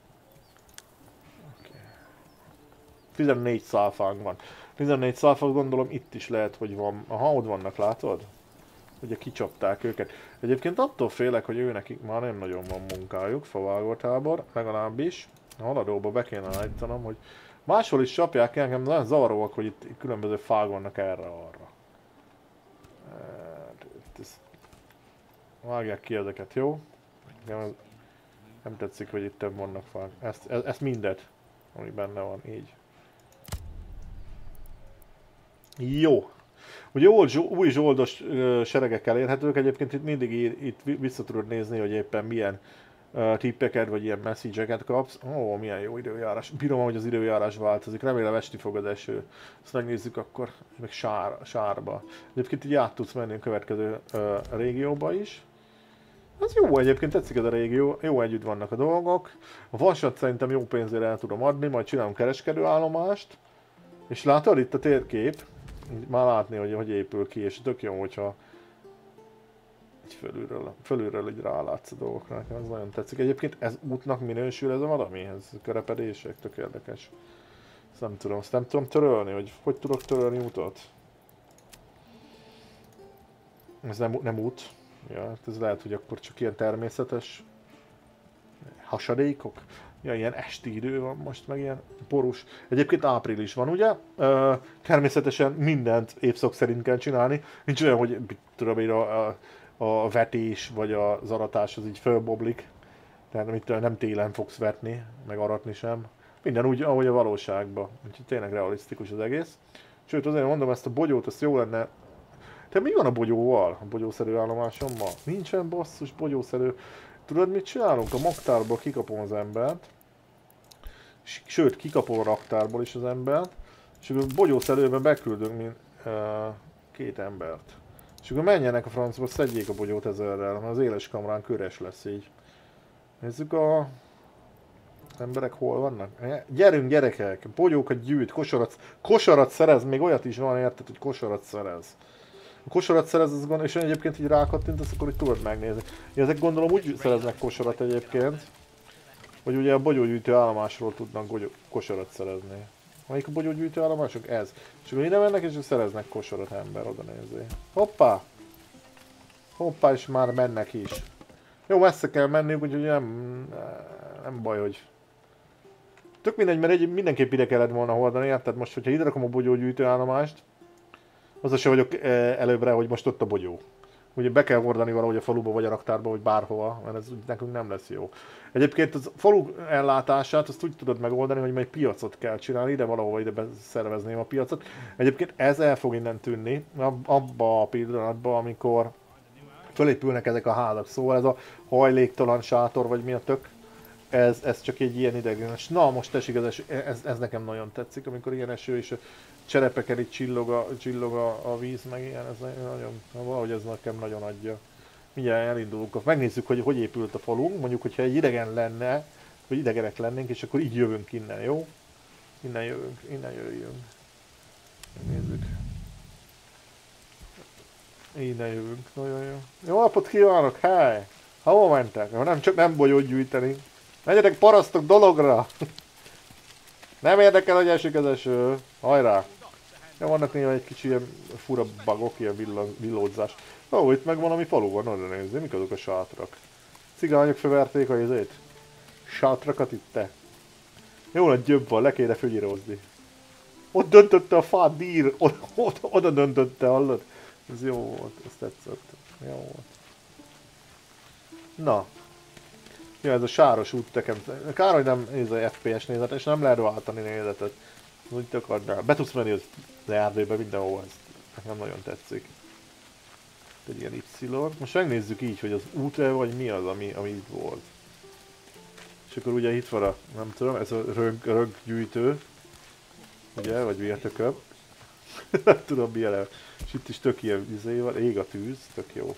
Okay. tizennégy szálfánk van. tizennégy szálfánk gondolom itt is lehet, hogy van. Aha, ott vannak, látod? Ugye kicsapták őket. Egyébként attól félek, hogy ő nekik már nem nagyon van munkájuk, favágótábor, legalábbis. A haladóba be kéne állítanom, hogy máshol is csapják el, nekem nagyon zavaróak, hogy itt különböző fák vannak erre-arra. Vágják ki ezeket, jó? Nem, nem tetszik, hogy itt vannak fák. Ezt, ezt, ezt mindet, ami benne van, így. Jó. Ugye új zsoldos seregek elérhetők, egyébként itt mindig itt vissza tudod nézni, hogy éppen milyen uh, tippeket, vagy ilyen message-eket kapsz. Ó, milyen jó időjárás. Bírom, hogy az időjárás változik. Remélem esni fog az eső. Ezt megnézzük akkor, meg sár, sárba. Egyébként így át tudsz menni a következő uh, régióba is. Ez jó, egyébként tetszik ez a régió, jó együtt vannak a dolgok. A vasat szerintem jó pénzért el tudom adni, majd csinálunk kereskedőállomást. És látod itt a térkép? Már látni, hogy hogy épül ki, és tök jó, hogyha így fölülről, fölülről így rálátsz a dolgokra, nekem ez nagyon tetszik. Egyébként ez útnak minősül ez a valami? Ez körepedések, tök érdekes. Ezt nem tudom, ezt nem tudom törölni, hogy hogy tudok törölni útot? Ez nem, nem út. Ja, ez lehet, hogy akkor csak ilyen természetes hasadékok. Ja, ilyen esti idő van most, meg ilyen borús. Egyébként április van, ugye? Ö, természetesen mindent évszak szerint kell csinálni. Nincs olyan, hogy tudom én, a, a, a vetés vagy az aratás az így fölboblik. Tehát amit nem télen fogsz vetni, meg aratni sem. Minden úgy, ahogy a valóságban. Úgyhogy tényleg realisztikus az egész. Sőt, azért mondom, ezt a bogyót, ezt jó lenne... Te mi van a bogyóval? A bogyószerű állomásommal? Nincsen basszus bogyószerű. Tudod, mit csinálunk? A magtárból kikapom az embert. Sőt, kikapom a raktárból is az embert, és akkor bogyószelőben beküldünk mint, uh, két embert. És akkor menjenek a francba, szedjék a bogyót ezerrel, mert az éles kamrán köres lesz így. Nézzük a... emberek hol vannak? Gyerünk gyerekek, bogyókat gyűjt, kosarat, kosarat szerez, még olyat is van, érted, hogy kosarat szerez. A kosarat szerez, az gond, és egyébként így rákattintasz, akkor így tudod megnézni. Ja, ezek gondolom úgy szereznek kosarat egyébként, hogy ugye a bogyógyűjtő állomásról tudnak bogyó, kosarat szerezni. Melyik a bogyógyűjtő állomások? Ez. És akkor ide mennek és szereznek kosarat, ember, oda nézzé. Hoppá! Hoppá, és már mennek is. Jó, messze kell menniük, úgyhogy nem, nem baj, hogy... Tök mindegy, mert egy, mindenképp ide kellett volna hordani, tehát most, hogyha ide rakom a bogyógyűjtő állomást, azzal se vagyok előbbre, hogy most ott a bogyó. Ugye be kell hordani valahogy a faluba, vagy a raktárba, vagy bárhova, mert ez nekünk nem lesz jó. Egyébként az falu ellátását azt úgy tudod megoldani, hogy majd piacot kell csinálni, ide valahova ide beszervezném a piacot. Egyébként ez el fog innen tűnni, abba a pillanatban, amikor fölépülnek ezek a házak. Szóval ez a hajléktalan sátor, vagy mi a tök, ez, ez csak egy ilyen ideiglenes. Na, most esik az eső, ez, ez nekem nagyon tetszik, amikor ilyen eső és a cserepeken itt csillog a, csillog a, a víz, meg ilyen, ez nagyon, valahogy ez nekem nagyon adja. Mindjárt elindulunk, megnézzük, hogy hogy épült a falunk, mondjuk, hogyha egy idegen lenne, vagy idegenek lennénk, és akkor így jövünk innen, jó? Innen jövünk, innen jöjjünk. Nézzük. Innen jövünk, nagyon jó. Jó napot kívánok, hely! Hova mentek? Nem, csak nem bolyót gyűjteni. Menjetek parasztok dologra! Nem érdekel, hogy esik az eső. Hajrá! Ja, vannak néha egy kicsi ilyen fura bugok, ilyen villódzás. Ó, itt meg valami falu van, oda nézni, mik azok a sátrak. Cigányok felverték a izét. Sátrakat itt te. Jó nagy gyöbb van, le kéne fögyírozni. Ott döntötte a fát dír, oda, oda, oda döntötte, hallod? Ez jó volt, ez tetszett. Jó volt. Na. Ja, ez a sáros út nekem. Kár, hogy nem ez a ef pé es nézet, és nem lehet váltani nézetet. Úgy akarnál. Be tudsz menni az erdőbe mindenhol, ez nekem nagyon tetszik. Egy ilyen Y. Most megnézzük így, hogy az út vagy mi az, ami, ami itt volt. És akkor ugye itt van a, nem tudom, ez a rög, röggyűjtő. Ugye, vagy mi a tököm. Nem tudom milyen. És itt is tök ilyen izé van, ég a tűz, tök jó.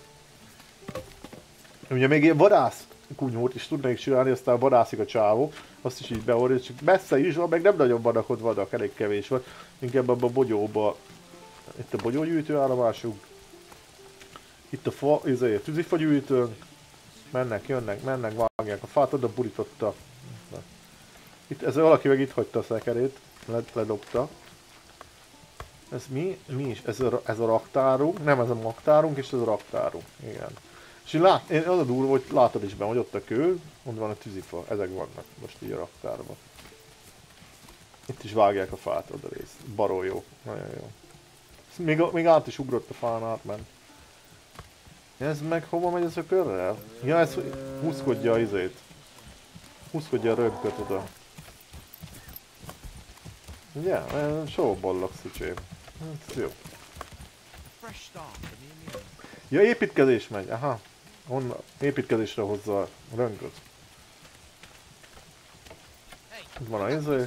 Ugye még ilyen vadász kunyhót is tudnék csinálni, aztán vadászik a csávó, azt is így beorrja, csak messze is van, meg nem nagyon vannak ott vadak, elég kevés van. Inkább abban a bogyóba, itt a bogyógyűjtő állomásunk. Itt a fa, izé, tűzifa gyűjtőnk. Mennek, jönnek, mennek, vágják a fát, oda burította. Itt, ez valaki meg itt hagyta a szekerét, led, ledobta. Ez mi? Mi is? Ez a, ez a raktárunk, nem ez a raktárunk, és ez a raktárunk, igen. És én lát, én az a durva, hogy látod is be, hogy ott a kő, ott van a tűzifa, ezek vannak most így a raktárban. Itt is vágják a fát oda rész, baroly jó, nagyon jó. Még, még át is ugrott a fán, átment. Ez meg hova megy ez a körrel? Ja, ez húzkodja a izét. Húzkodja a rögköt oda. Ugye? Yeah, soha ballak szücsém. Ez jó. Ja, építkezés megy, aha. Honnan? Építkezésre hozza a rönköt. Itt van a izé.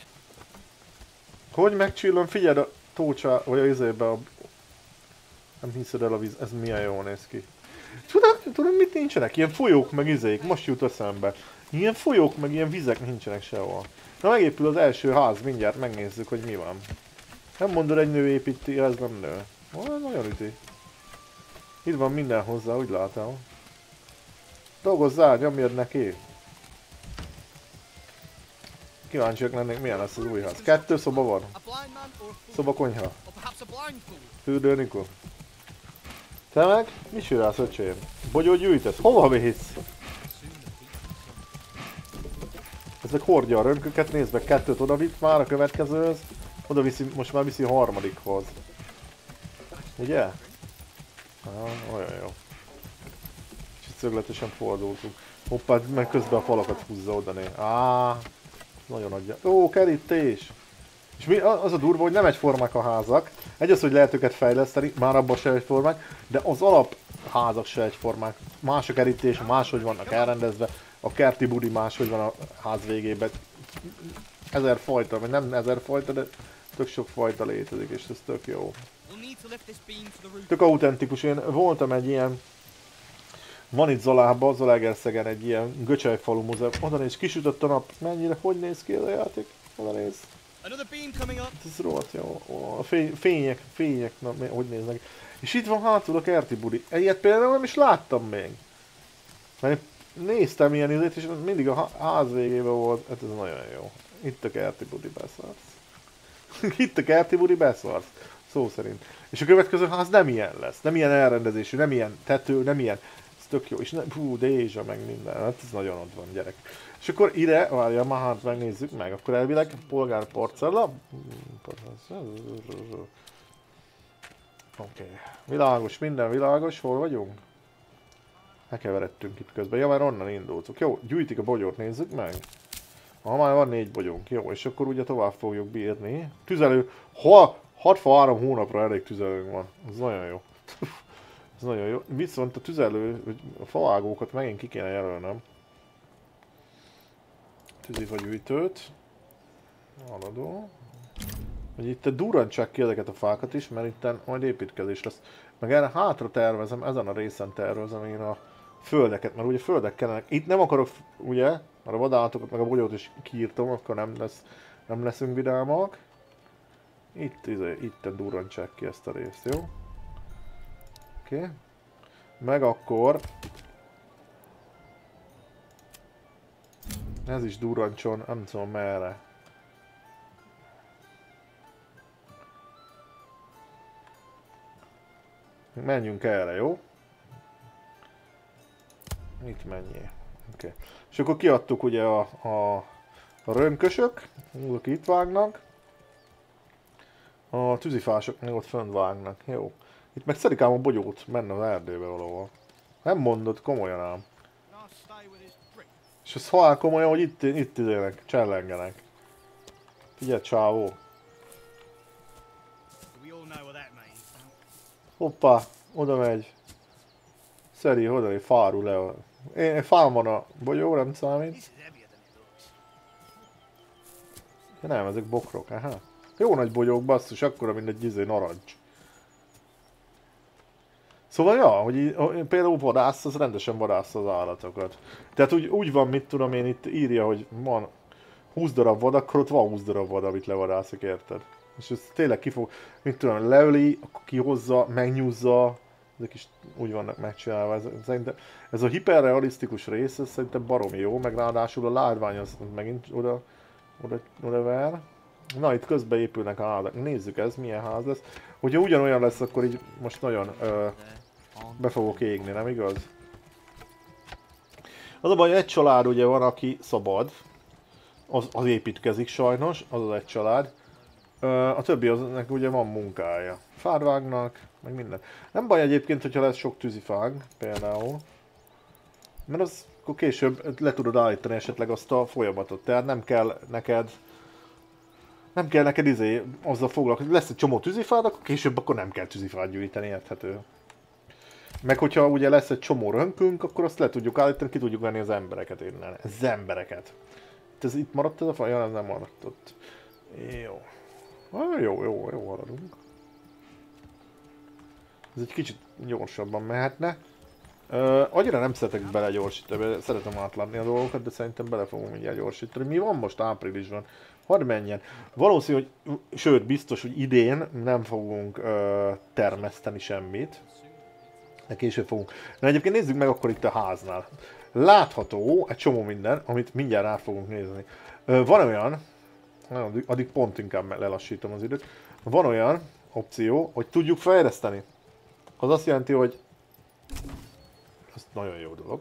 Hogy megcsillan? Figyeld a tócsá, vagy a izébe a... Nem hiszed el a víz, ez milyen jól néz ki. Tudod, tudod mit nincsenek? Ilyen folyók meg izék, most jut eszembe. Ilyen folyók meg ilyen vizek nincsenek sehol. Na megépül az első ház, mindjárt megnézzük, hogy mi van. Nem mondod, egy nő építi, ez nem nő. Oh, nagyon üti. Itt van minden hozzá, úgy látom. Dolgozzál, nyomjad neki. Kíváncsiak lennék, milyen lesz az új ház. Kettő szoba van. Szoba konyha. Fürdőnikó. Te meg? Mi csinálsz, öcsém? Bogyó gyűjtesz? Hova mész? Ezek hordja a rönköket, nézd meg, kettőt oda vitt már a következőhöz. Oda viszi, most már viszi a harmadikhoz. Ugye? Ah, olyan jó. Kicsit szögletesen fordultunk. Hoppá, meg közben a falakat húzza oda né. Á, nagyon adja. Ó, kerítés! És mi, az a durva, hogy nem egyformák a házak. Egy az, hogy lehet őket fejleszteni, már abban se egyformák, de az alapházak se egyformák. Más a kerítés, máshogy vannak elrendezve, a kerti budi máshogy van a ház végében. ezer fajta, vagy nem ezer fajta, de tök sok fajta létezik, és ez tök jó. Tök autentikus. Én voltam egy ilyen, van itt Zolában, Zalaegerszegen egy ilyen Göcsejfalu múzeum, oda néz, kisütött a nap, mennyire, hogy néz ki ez a játék? Oda néz. Ez rohadt jó, a fény, fények, fények, na, hogy néznek. És itt van hátul a kerti budi. Ilyet például nem is láttam még. Mert néztem ilyen időt, és mindig a ház végében volt, hát ez nagyon jó. Itt a kerti budi beszarsz. Itt a kerti budi beszarsz. Szó szerint. És a következő ház nem ilyen lesz. Nem ilyen elrendezésű, nem ilyen tető, nem ilyen. Ez tök jó. És ne, hú, Dézsa meg minden. Hát ez nagyon ott van, gyerek. És akkor ide, várja, már hát megnézzük meg. Akkor elvileg polgárporcella. Oké. Okay. Világos, minden világos. Hol vagyunk? Elkeveredtünk itt közben. Ja, már onnan indultuk. Jó, gyűjtik a bogyót, nézzük meg. Ha már van négy bogyónk. Jó, és akkor ugye tovább fogjuk bírni. Tüzelő. Ha hatvanhárom hónapra elég tüzelőnk van. Ez nagyon jó. Ez nagyon jó. Viszont a tüzelő, a favágókat megint ki kéne jelölnem. Tűzifagyűjtőt. Haladó. Hogy itt durrantsák ki ezeket a fákat is, mert itt majd építkezés lesz. Meg erre hátra tervezem, ezen a részen tervezem én a földeket, mert ugye földek kellenek. Itt nem akarok, ugye, mert a vadállatokat meg a bogyót is kiírtam, akkor nem, lesz, nem leszünk vidámak. Itt, izé, itten durrantsák ki ezt a részt, jó? Oké. Okay. Meg akkor... Ez is durrancson, nem tudom merre. Menjünk erre, jó? Itt menjél. Okay. És akkor kiadtuk ugye a, a, a rönkösök, azok itt vágnak. A tűzifások még ott fönt vágnak, jó. Itt meg szerikám a bogyót menne az erdőbe valahol. Nem mondod, komolyan ám. És ez halál komolyan, hogy itt, itt idének, csellengenek. Figyelj, csávó. Hoppá, oda megy. Szeri, oda megy, fárul le. Én fám van a bogyó, nem számít. Ja, nem, ezek bokrok, aha. Jó nagy bogyók, basszus, akkora, mint egy izé narancs. Szóval ja, hogy például vadász, az rendesen vadász az állatokat. Tehát úgy, úgy van, mit tudom én, itt írja, hogy van húsz darab vad, akkor ott van húsz darab vad, amit levadászok, érted? És ez tényleg kifog, mit tudom, leöli, akkor kihozza, megnyúzza, ezek is úgy vannak megcsinálva. Ez, szerintem, ez a hiperrealisztikus rész, ez szerintem baromi jó, meg ráadásul a látvány az megint oda, oda, oda ver. Na, itt közben épülnek a házak. Nézzük, ez milyen ház lesz. Hogyha ugyanolyan lesz, akkor így most nagyon ö, be fogok égni, nem igaz? Az a baj, egy család ugye van, aki szabad. Az, az építkezik sajnos, az az egy család. Ö, a többi aznak ugye van munkája. Fát vágnak, meg minden. Nem baj egyébként, hogyha lesz sok tűzifág, például. Mert az akkor később le tudod állítani esetleg azt a folyamatot. Tehát nem kell neked... Nem kell neked izé azzal foglalkozni, lesz egy csomó tűzifád, akkor később akkor nem kell tűzifát gyűjteni, érthető. Meg hogyha ugye lesz egy csomó rönkünk, akkor azt le tudjuk állítani, ki tudjuk venni az embereket innen. Az embereket. Ez itt maradt ez a faj? Ja, ez nem maradt ott. Jó. Ah, jó, jó, jó haladunk. Ez egy kicsit gyorsabban mehetne. Uh, annyira nem szeretek bele gyorsítani, szeretem átlátni a dolgokat, de szerintem bele fogom mindjárt gyorsítani. Mi van most áprilisban? Hadd menjen. Valószínű, hogy, sőt, biztos, hogy idén nem fogunk uh, termeszteni semmit. De később fogunk. Na egyébként nézzük meg akkor itt a háznál. Látható egy csomó minden, amit mindjárt át fogunk nézni. Uh, van olyan, addig pont inkább lelassítom az időt. Van olyan opció, hogy tudjuk fejleszteni. Az azt jelenti, hogy ez nagyon jó dolog.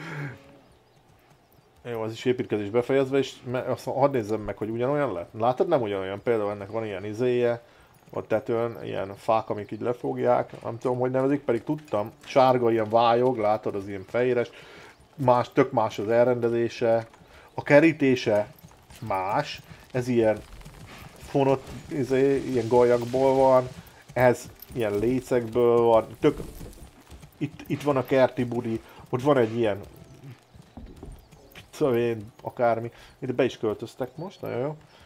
Jó, az is építkezés befejezve, és azt hadd nézzem meg, hogy ugyanolyan lett. Látod, nem ugyanolyan, például ennek van ilyen izéje, a tetőn, ilyen fák, amik így lefogják, nem tudom, hogy nevezik, pedig tudtam. Sárga ilyen vályog, látod, az ilyen fehéres, más, tök más az elrendezése, a kerítése más, ez ilyen fonott, izé, ilyen golyagból van, ez ilyen lécekből van, tök... Itt, itt van a kerti budi, ott van egy ilyen, szóval én, akármi, ide be is költöztek most, nagyon jó.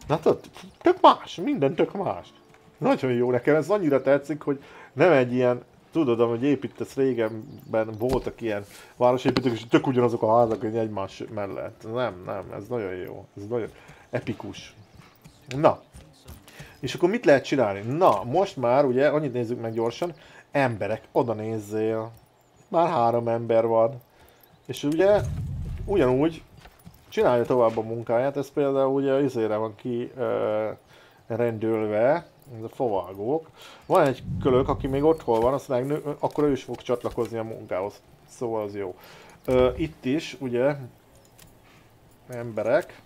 Látod? Tök más, minden tök más. Nagyon jó, nekem ez annyira tetszik, hogy nem egy ilyen, tudod, ahogy építesz régenben voltak ilyen városépítők, és tök ugyanazok a házak, hogy egymás mellett. Nem, nem, ez nagyon jó, ez nagyon epikus. Na, és akkor mit lehet csinálni? Na, most már ugye, annyit nézzük meg gyorsan, emberek, oda nézzél. Már három ember van. És ugye, ugyanúgy csinálja tovább a munkáját, ez például ugye izére van ki uh, rendőlve, ez a favágók. Van egy kölök, aki még otthon van, azt megnő, akkor ő is fog csatlakozni a munkához. Szóval az jó. Uh, itt is, ugye, emberek.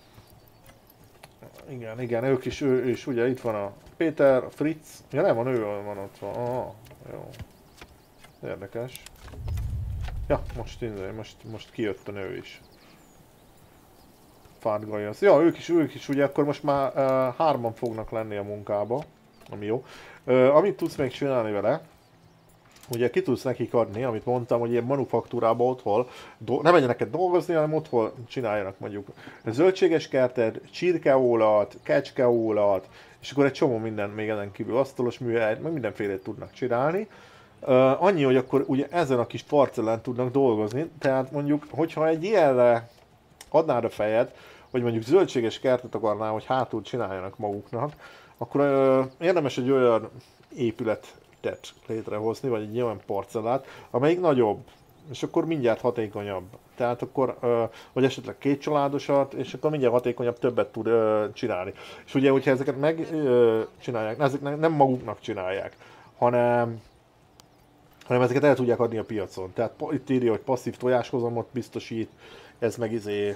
Igen, igen, ők is, ő, ő is, ugye, itt van a Péter, a Fritz. Ja nem, a nő van ott van. Ah, jó. Érdekes. Ja, most, most, most kijött a nő is. Fátgaljasz. Ja, ők is, ők is, ugye akkor most már uh, hárman fognak lenni a munkába, ami jó. Uh, amit tudsz még csinálni vele, ugye ki tudsz nekik adni, amit mondtam, hogy ilyen manufaktúrába otthon, do- nem menjenek dolgozni, hanem otthon csináljanak mondjuk zöldséges kertet, csirkeólat, kecskeólat, és akkor egy csomó minden még ezen kívül asztalos műhelyet, meg mindenfélét tudnak csinálni. Uh, annyi, hogy akkor ugye ezen a kis parcellán tudnak dolgozni, tehát mondjuk, hogyha egy ilyenre adnád a fejed, hogy mondjuk zöldséges kertet akarná, hogy hátul csináljanak maguknak, akkor uh, érdemes egy olyan épületet létrehozni, vagy egy olyan parcellát, amelyik nagyobb, és akkor mindjárt hatékonyabb. Tehát akkor, uh, vagy esetleg két családosat, és akkor mindjárt hatékonyabb, többet tud uh, csinálni. És ugye, hogyha ezeket megcsinálják, uh, ezek nem maguknak csinálják, hanem hanem ezeket el tudják adni a piacon. Tehát itt írja, hogy passzív tojáshozamot biztosít, ez meg izé...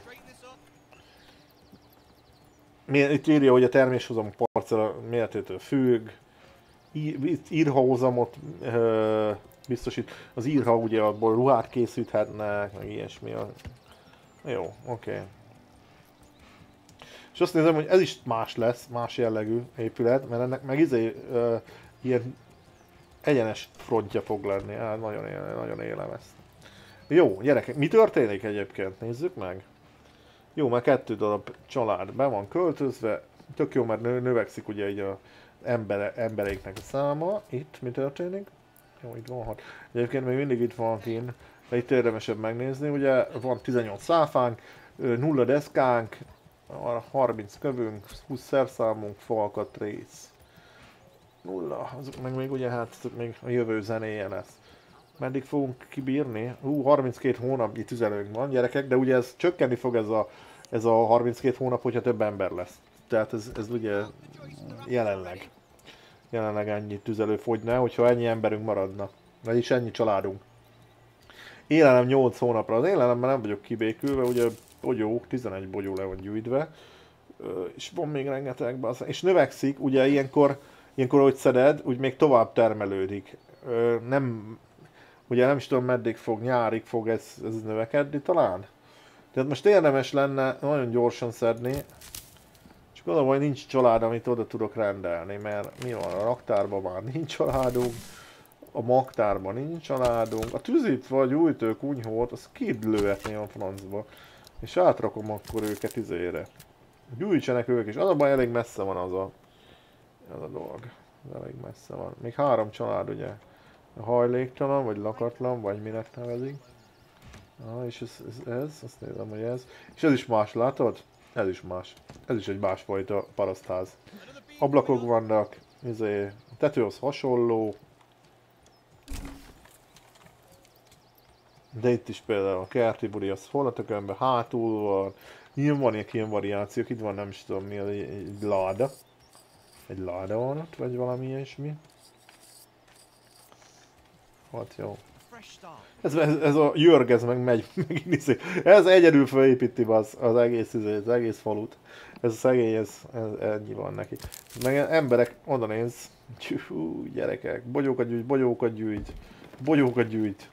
Itt írja, hogy a terméshozam a parcella méretétől függ, írhahozamot biztosít, az írha ugye abból ruhát készíthetnek, meg ilyesmi. Jó, oké. Okay. És azt nézem, hogy ez is más lesz, más jellegű épület, mert ennek meg izé uh, ilyen egyenes frontja fog lenni, hát nagyon, él, nagyon élem ezt. Jó, gyerekek, mi történik egyébként? Nézzük meg. Jó, már kettő darab család be van költözve, tök jó, mert nö növekszik ugye így az embere, embereiknek a száma. Itt mi történik? Jó, itt van hat. Egyébként még mindig itt van kín, de itt érdemesebb megnézni, ugye van tizennyolc száfánk, nulla deszkánk, harminc kövünk, húsz szerszámunk, falkatrész. Nulla, azok meg még ugye hát még a jövő zenéje lesz. Meddig fogunk kibírni? Hú, harminckét hónapnyi tüzelőnk van, gyerekek, de ugye ez csökkenni fog ez a, ez a harminckét hónap, hogyha több ember lesz. Tehát ez, ez ugye jelenleg, jelenleg ennyi tüzelő fogyna, hogyha ennyi emberünk maradna. Vagyis ennyi családunk. Élelem nyolc hónapra. Az élelemben nem vagyok kibékülve, ugye bogyók, tizenegy bogyó le van gyűjtve. És van még rengeteg, és növekszik, ugye ilyenkor, ilyenkor hogy szeded, úgy még tovább termelődik. Nem... Ugye nem is tudom meddig fog, nyárig fog ez, ez növekedni talán? Tehát most érdemes lenne nagyon gyorsan szedni. Csak gondolom, hogy nincs család, amit oda tudok rendelni, mert mi van, a raktárban már nincs családunk, a magtárban nincs családunk, a tűzítva, a gyújtő kunyhót, az kidlőhetné a francba. És átrakom akkor őket izére. Gyújtsenek ők is, az a baj, elég messze van az a, az a dolog. Elég messze van. Még három család ugye. Hajléktalan, vagy lakatlan, vagy minek nevezik. Ah, és ez, ez, ez, azt nézem, hogy ez. És ez is más, látod? Ez is más. Ez is egy másfajta parasztház. Ablakok vannak, izé, a tetőhoz hasonló. De itt is például a kerti buri, az hol a tökönben, hátul van. Ilyen van ilyen variációk, itt van nem is tudom mi, egy, egy láda. Egy láda van ott, vagy valami ilyesmi. Hát jó. Ez, ez, ez a Jörg, ez meg megy, megint izé. Ez egyedül felépíti az, az egész, az egész falut. Ez a szegény, ez, ez ennyi van neki. Meg emberek, oda néz. Hú, gyerekek, bogyókat gyűjt, bogyókat gyűjt, bogyókat gyűjt.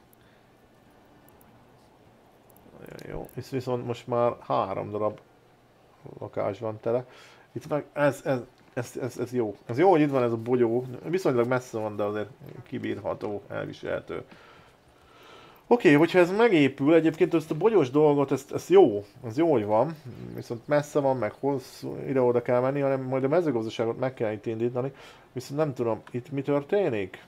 Jó, és viszont most már három darab lakás van tele. Itt meg ez, ez, ez, ez, ez jó. Ez jó, hogy itt van ez a bogyó. Viszonylag messze van, de azért kibírható, elviselhető. Oké, okay, hogyha ez megépül, egyébként ezt a bogyós dolgot, ez, ez jó, ez jó, hogy van, viszont messze van, meg hosszú, ide-oda kell menni, hanem majd a mezőgazdaságot meg kell itt indítani, viszont nem tudom, itt mi történik?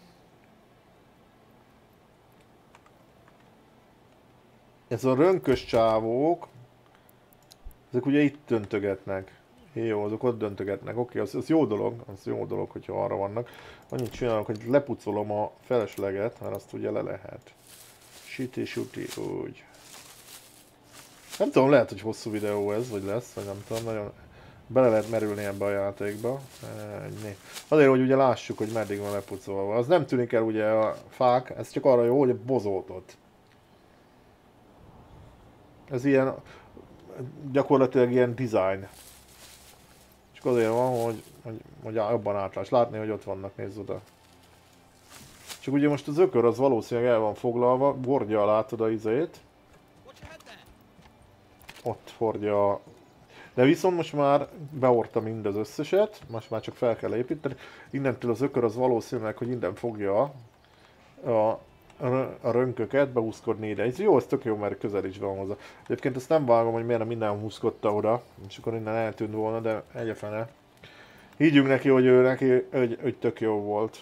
Ez a rönkös csávók, ezek ugye itt döntögetnek. Jó, azok ott döntögetnek, oké, az, az jó dolog, az jó dolog, hogyha arra vannak. Annyit csinálok, hogy lepucolom a felesleget, mert azt ugye le lehet. Süti-süti, úgy. Nem tudom, lehet, hogy hosszú videó ez, vagy lesz, vagy nem tudom, nagyon bele lehet merülni ebbe a játékba. Ennyi. Azért, hogy ugye lássuk, hogy meddig van lepucolva. Az nem tűnik el ugye a fák, ez csak arra jó, hogy a bozótot. Ez ilyen, gyakorlatilag ilyen design. Csak azért van, hogy, hogy, hogy jobban átlás. Látni, hogy ott vannak, nézz oda. Csak ugye most az ökör az valószínűleg el van foglalva, hordja látod a izét. Ott hordja. De viszont most már beorta mind az összeset, most már csak fel kell építeni. Innentől az ökör az valószínűleg, hogy innen fogja a, a, a rönköket beúszkodni ide. Ez jó, ez tök jó, mert közel is van hozzá. Egyébként ezt nem vágom, hogy miért nem minden húzkodta oda, és akkor innen eltűnt volna, de egyefene. Higgyünk neki, hogy ő neki, hogy, hogy tök jó volt.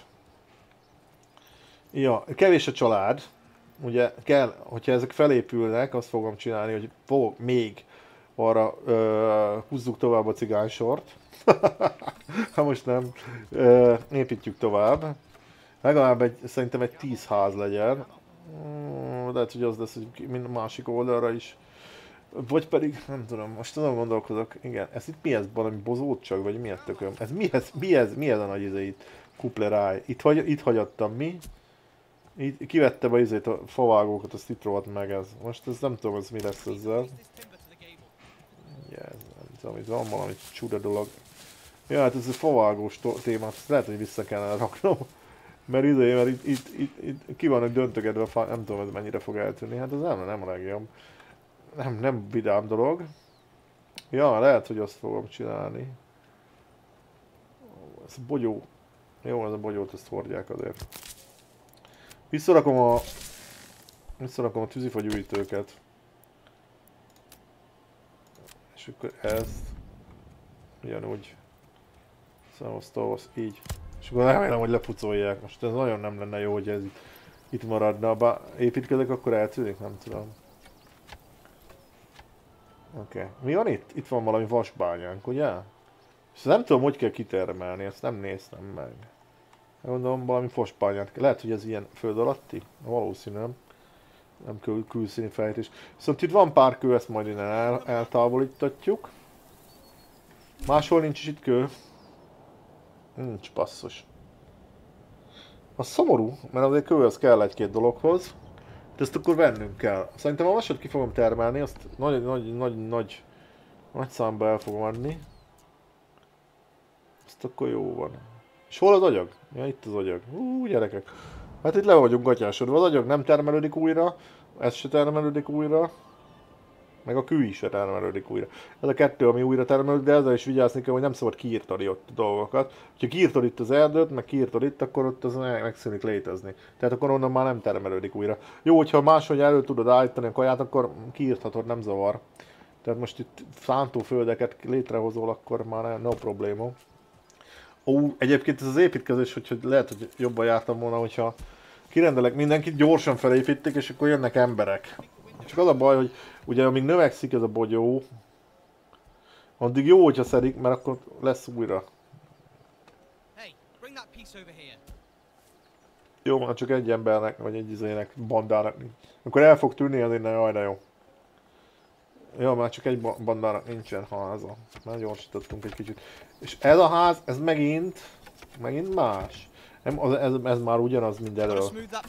Ja, kevés a család. Ugye kell, hogyha ezek felépülnek, azt fogom csinálni, hogy fogok még arra ö, húzzuk tovább a cigánysort. Ha most nem, ö, építjük tovább. Legalább egy, szerintem egy tíz ház legyen. Hmm, lehet, hogy az lesz, hogy mind a másik oldalra is. Vagy pedig, nem tudom, most tudom gondolkozok, igen, ez itt mi ez, valami bozótság, vagy mi ez tököm? Ez mi ez, mi ez, mi ez a nagy izé itt? Kupleráj. Itt, hagy, itt hagyattam, mi? Itt kivette be izét a favágókat, azt itt rohadt meg ez. Most ez nem tudom, ez mi lesz ezzel. Yeah, nem tudom, itt van valami csuda dolog. Ja, hát ez a favágós témát, ezt lehet, hogy vissza kellene raknom. Mert izé, mert itt, itt, itt, itt ki vannak döntögetve a fa, nem tudom, ez mennyire fog eltűnni. Hát ez nem, nem a legjobb. Nem, nem vidám dolog. Ja, lehet, hogy azt fogom csinálni. Ez a bogyó. Jó, ez a bogyót, ezt hordják azért. Visszarakom a... Visszarakom a tűzifagyújtőket. És akkor ezt... Ugyanúgy... Szavasz, tavasz, így. És akkor remélem, hogy lepucolják. Most ez nagyon nem lenne jó, hogy ez itt, itt maradna. Bár építkezek, akkor eltűnik? Nem tudom. Oké. Okay. Mi van itt? Itt van valami vasbányánk, ugye? És nem tudom, hogy kell kitermelni, ezt nem néztem meg. Gondolom, valami fosbányát. Lehet, hogy ez ilyen föld alatti? Valószínű, nem? Nem kül külszíni fejtés. Viszont itt van pár kő, ezt majd innen el eltávolítatjuk. Máshol nincs is itt kő. Nincs, basszus. Az szomorú, mert azért kő az kell egy-két dologhoz. De ezt akkor vennünk kell. Szerintem a vasat ki fogom termelni, azt nagy, nagy, nagy, nagy, nagy számba el fogom adni. Ezt akkor jó van. És hol az agyag? Ja, itt az agyag. Hú, gyerekek. Hát itt le vagyunk gatyásodva. Az agyag nem termelődik újra. Ez se termelődik újra. Meg a kő is se termelődik újra. Ez a kettő, ami újra termelődik, de ezzel is vigyázni kell, hogy nem szabad kiírtani ott a dolgokat. Ha kiírtod itt az erdőt, meg kiírtod itt, akkor ott az megszűnik létezni. Tehát akkor onnan már nem termelődik újra. Jó, hogyha máshogy elő tudod állítani a kaját, akkor kiírthatod, nem zavar. Tehát most itt szántóföldeket létrehozol, akkor már no probléma. Ó, egyébként ez az építkezés, hogy, hogy lehet, hogy jobban jártam volna, hogyha kirendelek mindenkit, gyorsan felépítik, és akkor jönnek emberek. Csak az a baj, hogy ugye amíg növekszik ez a bogyó, addig jó, hogyha szedik, mert akkor lesz újra. Jó, már csak egy embernek, vagy egy izének, bandának. Akkor el fog tűnni, az innen jaj, de jó. Jó, már csak egy bandának nincsen háza. Már gyorsítottunk egy kicsit. És ez a ház, ez megint, megint más. Nem, az, ez, ez már ugyanaz, mint elől.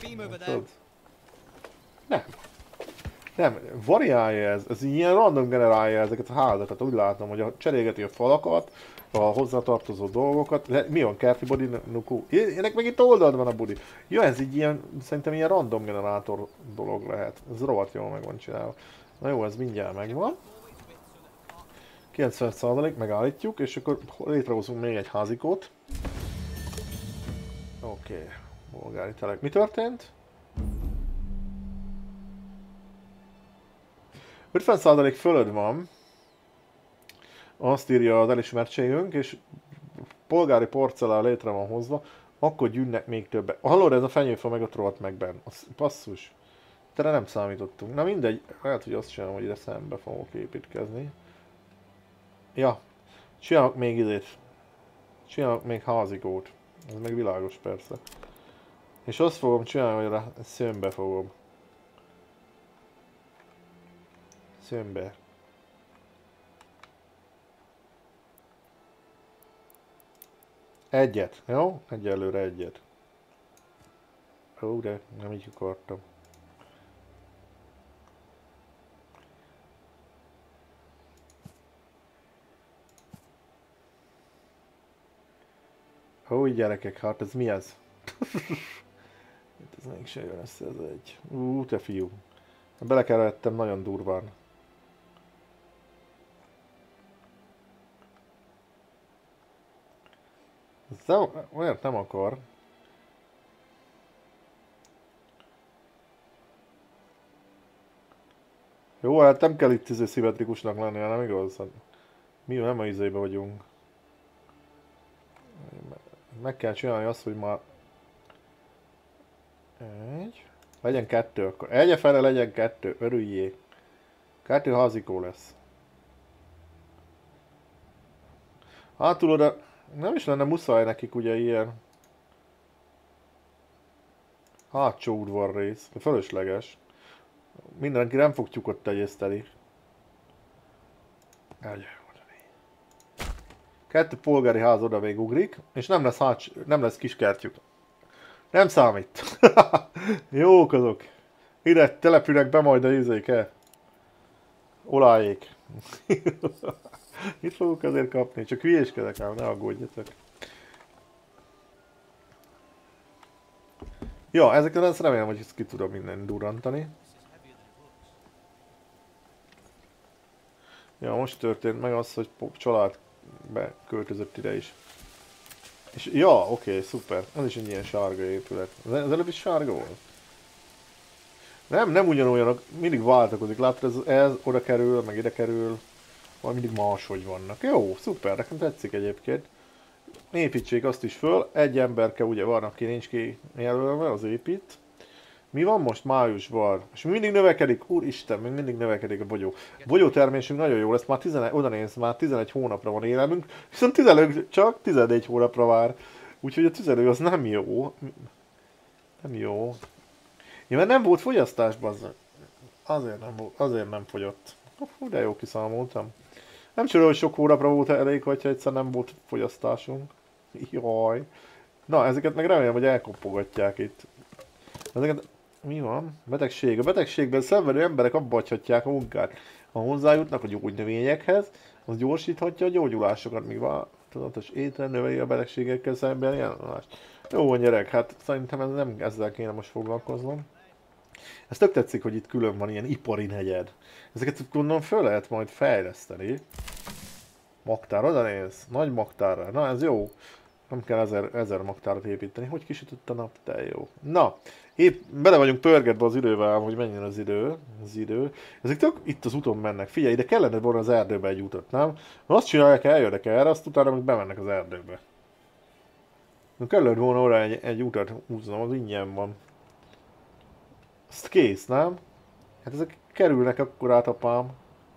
Nem. Nem, variálja ez, ez ilyen random generálja ezeket a házakat, úgy látom, hogy a cserégeti a falakat, a hozzátartozó dolgokat. Mi van, kerti body, nuku? Ennek meg itt oldalt van a budi. Ja, ez így ilyen, szerintem ilyen random generátor dolog lehet. Ez rohadt jól meg van csinálva. Na jó, ez mindjárt megvan. kilencven százalék megállítjuk, és akkor létrehozunk még egy házikót. Oké, okay. Bolgári telek. Mi történt? ötven százalék fölött van, azt írja az elismertségünk, és polgári porcelán létre van hozva, akkor gyűnnek még többet. Hallod, ez a fenyőfa meg ott rohadt meg benn. Az passzus. Tere nem számítottunk. Na mindegy, lehet, hogy azt csinálom, hogy ide szembe fogok építkezni. Ja, csinálok még idét. Csinálok még házigót. Ez meg világos persze. És azt fogom csinálni, hogy rá szömbe fogom. Szömbe. Egyet, jó? Egyelőre egyet. Ó, de nem így akartam. Ó, gyerekek, hát ez mi ez? Ez még se jön össze, ez egy... Ú, te fiú. Belekeveredtem nagyon durván. Ez olyat nem akar. Jó, hát nem kell itt izé szimmetrikusnak lenni, nem igaz? Hát, mi nem a izébe vagyunk. Meg kell csinálni azt, hogy már... Egy... Legyen kettő akkor. Egye fele legyen kettő, örüljék. Kettő házikó lesz. Hátul oda... Nem is lenne muszáj nekik ugye ilyen... Hátsó udvarrész. Fölösleges. Mindenki nem fog tyukot tenyészteni. Egy. Kettő polgári ház oda még ugrik, és nem lesz, háts, nem lesz kiskertjük. Nem számít. Jók azok. Ide települnek be majd a izék-e. Olajék. Itt fogok azért kapni, csak hülyéskedek ám, ne aggódjatok. Ja, ezeket azt remélem, hogy ezt ki tudom minden durrantani. Ja, most történt meg az, hogy család beköltözött ide is. És ja, oké, okay, szuper. Ez is egy ilyen sárga épület. Az előbb is sárga volt? Nem, nem ugyanolyanok, mindig váltakozik. Látod, ez, ez oda kerül, meg ide kerül. Vagy mindig máshogy vannak. Jó, szuper, nekem tetszik egyébként. Építsék azt is föl. Egy emberke ugye van, aki nincs ki jelölve, az épít. Mi van most? Májusban. És mindig növekedik, úristen, még mindig növekedik a bogyó. A bogyótermésünk nagyon jó lesz, már tizenegy, oda néz, már tizenegy hónapra van élelmünk, viszont tizenöt, csak tizennégy hónapra vár. Úgyhogy a tüzelő az nem jó. Nem jó. Ja, mert nem volt fogyasztásban, azért nem, volt, azért nem fogyott. Hú, de jó kiszámoltam. Nem csinálom, hogy sok hónapra volt elég, hogyha egyszer nem volt fogyasztásunk. Jaj. Na, ezeket meg remélem, hogy elkopogatják itt. Ezeket... Mi van? Betegség. A betegségben szenvedő emberek abba hagyhatják a munkát. Ha hozzájutnak a gyógynövényekhez, az gyorsíthatja a gyógyulásokat, míg változatos étel növeli a betegségekkel szemben jelenást. Jó, gyerek, hát szerintem ez nem ezzel kéne most foglalkoznom. Ez tök tetszik, hogy itt külön van ilyen ipari negyed. Ezeket gondolom föl lehet majd fejleszteni. Magtár, oda néz. Nagy magtárra. Na, ez jó. Nem kell ezer, ezer magtárat építeni. Hogy kisütött a nap? Te jó. Na, épp bele vagyunk pörgetve az idővel, hogy menjen az idő. Az idő. Ezek tök itt az úton mennek. Figyelj, ide kellene volna az erdőbe egy utat, nem? Azt csinálják, eljönnek erre, azt utána meg bemennek az erdőbe. Kellett volna oda egy, egy utat húznom, az ingyen van. Azt kész, nem? Hát ezek kerülnek akkor át, apám.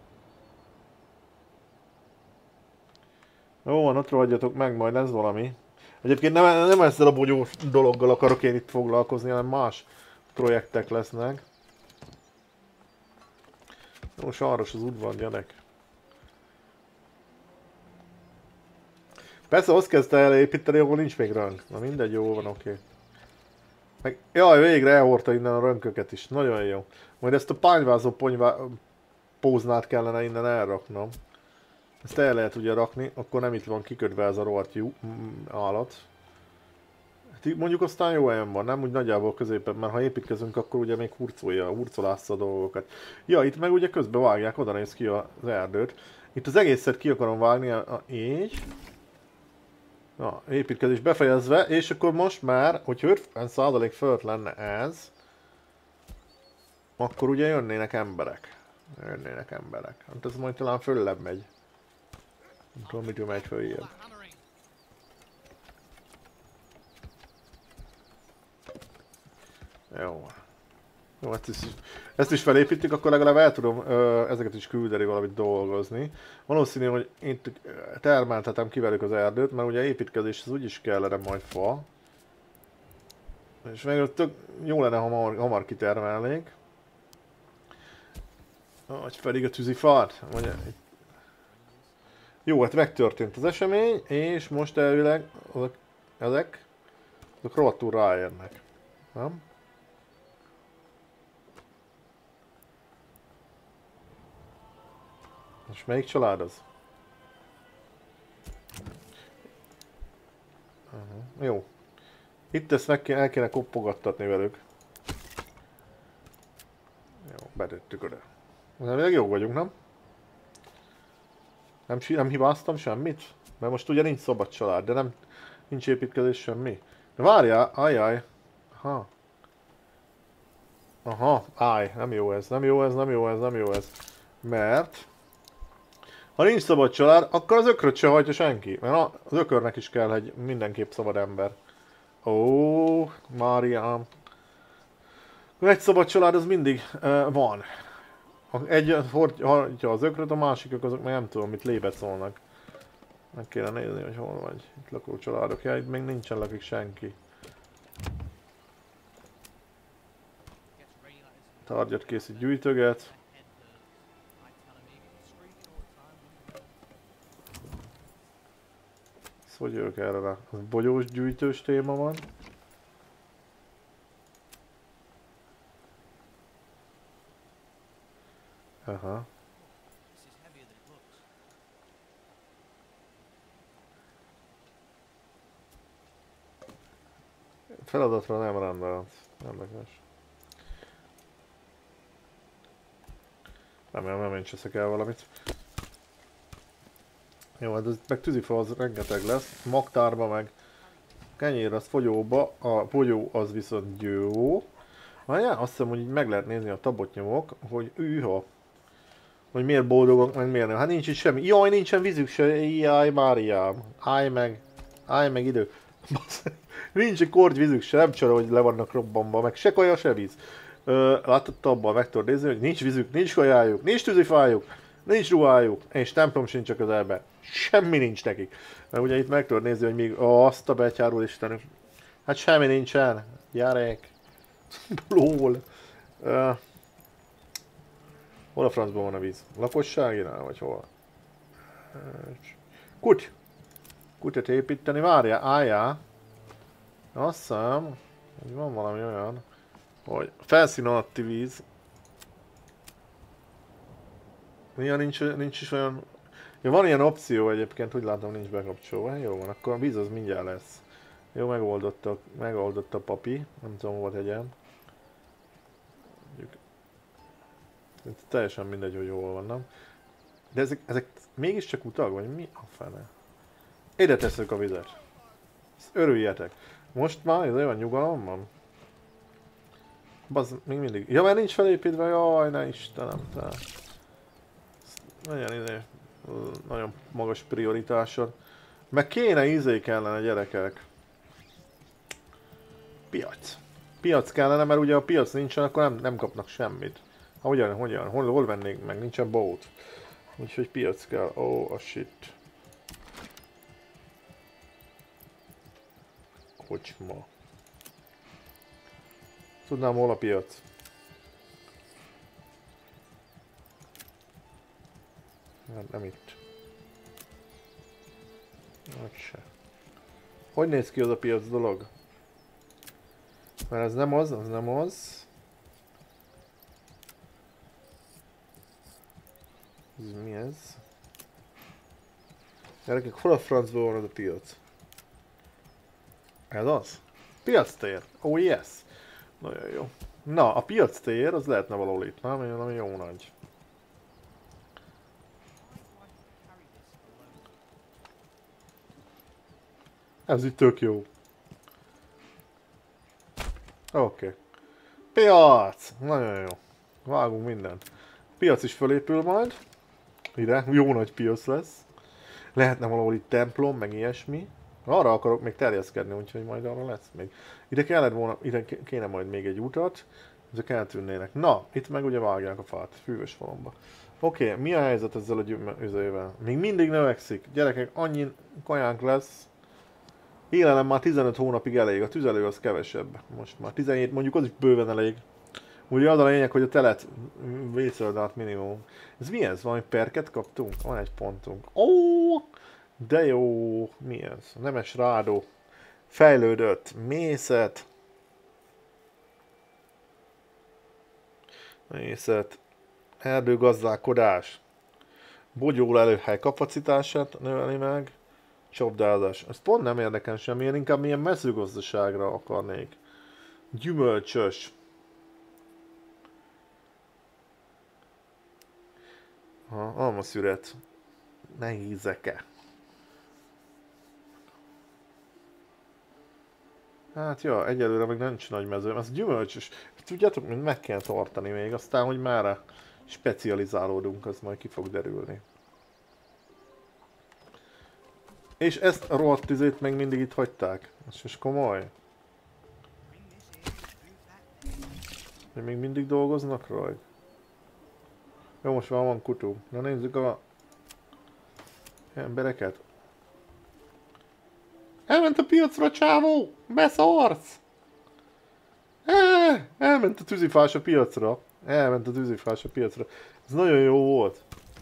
Jó van, ott rohadjatok meg, majd ez valami. Egyébként nem, nem ezzel a bogyó dologgal akarok én itt foglalkozni, hanem más projektek lesznek. Jó, saros az udvar, gyerek. Persze azt kezdte el építeni, ahol nincs még rönk. Na mindegy, jó van, oké. Okay. Meg, jaj, végre elhordta innen a rönköket is, nagyon jó. Majd ezt a pányvázó ponyvá... póznát kellene innen elraknom. Ezt el lehet ugye rakni, akkor nem itt van kikötve ez a rohadt jó állat. Hát mondjuk aztán jó helyen van, nem úgy nagyjából középen, mert ha építkezünk, akkor ugye még hurcolja, hurcolásza a dolgokat. Ja, itt meg ugye közben vágják, oda néz ki az erdőt. Itt az egészet ki akarom vágni, a, így. Na, építkezés befejezve, és akkor most már, hogyha ötven százalék fölött lenne ez, akkor ugye jönnének emberek. Jönnének emberek. Hát ez majd talán föllebb megy. Nem tudom, mitől megy följebb. Jó. Jó, ezt is, ezt is felépítik, akkor legalább el tudom ö, ezeket is küldeni valamit dolgozni. Valószínű, hogy itt termeltetem ki velük az erdőt, mert ugye építkezéshez úgyis kellene majd fa. És meg tök jó lenne, ha hamar, hamar kitermelnék. Vagy pedig a tűzifát. Vagy... Jó, hát megtörtént az esemény, és most elvileg azok, ezek, azok rohadtul ráérnek. Nem? Most melyik család az? Uh-huh. Jó. Itt ezt meg kéne, el kéne koppogattatni velük. Jó, betettük oda. Még jó vagyunk, nem? Nem, nem hibáztam semmit? Mert most ugye nincs szabad család, de nem nincs építkezés semmi. De várjál, ajjaj. Aha. Aha, állj, nem jó ez, nem jó ez, nem jó ez, nem jó ez. Mert... Ha nincs szabad család, akkor az ökröt se hajtja senki. Mert az ökörnek is kell egy mindenképp szabad ember. Ó, Máriám. Egy szabad család az mindig uh, van. Egy hordja az ökröt, a másikok azok meg nem tudom, mit lébecolnak. Meg kéne nézni, hogy hol vagy. Itt lakó családok. Ja, itt még nincsen lakik senki. Tárgyat készít, gyűjtöget. Hogy jövök erre rá? Az bogyós gyűjtős téma van. Aha. Feladatra nem rendelt. Érdekes. Remélem, nem én cseszek el valamit. Jó, hát ez meg tűzifa az rengeteg lesz. Magtárba meg kenyér az fogyóba, a fogyó az viszont jó. Várjál, azt hiszem, hogy így meg lehet nézni a tabot nyomok, hogy űha. Hogy miért boldogok, meg miért nem. Hát nincs itt semmi. Jaj, nincsen vízük se. Jaj, Máriám. Állj meg. Állj meg idő. Nincs egy korty vízük se. Nem csoda, hogy le vannak robbanva. Meg se kaja, se víz. Ö, látod abban meg tudod nézni, hogy nincs vízük, nincs kajájuk, nincs tűzifájuk, nincs ruhájuk, és templom sincs a közelben. Semmi nincs nekik. Mert ugye itt meg tudod nézni, hogy még ó, azt a betyárul Istenünk. Hát semmi nincsen. Gyerek. Lól. Uh, hol a francban van a víz? Lakosságinál, vagy hol? Kut! Kutyát építeni, várjál, álljál. Azt hiszem, hogy van valami olyan, hogy felszín alatti víz. Milyen nincs, nincs is olyan... Ja, van ilyen opció egyébként, úgy látom nincs bekapcsolva. Jó van, akkor a víz az mindjárt lesz. Jó, megoldotta, megoldotta a papi. Nem tudom, hova tegyen. Teljesen mindegy, hogy hol van, nem? De ezek, ezek mégiscsak utak, vagy mi a fene? Ide tesszük a vizet. Ezt örüljetek. Most már ez olyan nyugalom van? Bazd, még mindig. Ja, mert nincs felépítve, jaj, ne Istenem, te. Nagyon izé, nagyon magas prioritásod. Meg kéne izé kellene, gyerekek. Piac. Piac kellene, mert ugye a piac nincsen, akkor nem, nem kapnak semmit. Ha hogyan, hogyan, hol, hol vennék meg, nincsen boat. Úgyhogy piac kell, ó, oh, a shit. Kocsma. Tudnám, hol a piac. Nem, nem itt. Hogy se. Hogy néz ki az a piac dolog? Mert ez nem az, az nem az. Ez mi ez? Gyerekek, hol a francban van az a piac? Ez az? Piac tér. Oh yes. Nagyon jó. Na, a piac tér az lehetne valahol itt, nem? Ami jó nagy. Ez itt tök jó. Oké. Okay. Piac! Nagyon jó. Vágunk mindent. Piac is fölépül majd. Ide, jó nagy piac lesz. Lehetne valahol itt templom, meg ilyesmi. Arra akarok még terjeszkedni, úgyhogy majd arra lesz még. Ide kellett volna, ide kéne majd még egy utat. Ezek eltűnnének. Na, itt meg ugye vágják a fát, fűvös falomba. Oké, okay, mi a helyzet ezzel a gyümölcsövel? Még mindig növekszik. Gyerekek, annyi kajánk lesz. Élelem már tizenöt hónapig elég, a tüzelő az kevesebb. Most már tizenhét, mondjuk az is bőven elég. Ugye az a lényeg, hogy a telet vészöld át minimum. Ez mi ez? Valami perket kaptunk? Van egy pontunk. Ó, de jó! Mi ez? Nemes rádó. Fejlődött. Mészet. Mészet. Erdőgazdálkodás. Bogyólelőhely kapacitását növeli meg. Csapdázás. Ez pont nem érdekel semmi, én inkább milyen mezőgazdaságra akarnék. Gyümölcsös. Ha, almaszüret. Nehézeke. Hát ja, egyelőre még nincs nagy mező. Ez gyümölcsös. Tudjátok, mint meg kell tartani még, aztán, hogy már specializálódunk, az majd ki fog derülni. És ezt a rohadt tüzét meg mindig itt hagyták. Ez is komoly. Még mindig dolgoznak rajta. Jó, most már van kutu. Na nézzük a embereket. Elment a piacra, csávó! Beszarsz! E, elment a tűzifás a piacra. Elment a tűzifás a piacra. Ez nagyon jó volt.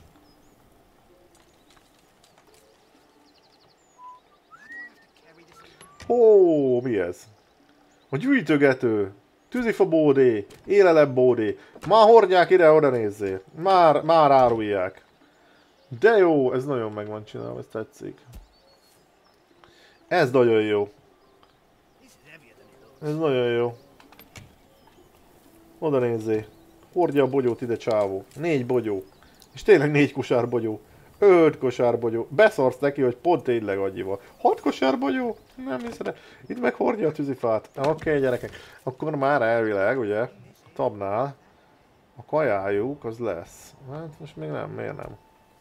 Ó, mi ez? A gyűjtögető. Tűzifa bódé. Élelem bódé. Már hordják ide, oda nézzél. Már, már árulják. De jó, ez nagyon meg van csinálva, ez tetszik. Ez nagyon jó. Ez nagyon jó. Oda nézzél. Hordja a bogyót ide, csávó. Négy bogyó. És tényleg négy kosár bogyó. Öt kosár bogyó. Beszarsz neki, hogy pont tényleg annyival. Hat kosár bogyó? Nem hiszem. Itt meg hordja a tűzifát. Oké, okay, gyerekek. Akkor már elvileg, ugye, tabnál a kajájuk az lesz. Hát most még nem, miért nem?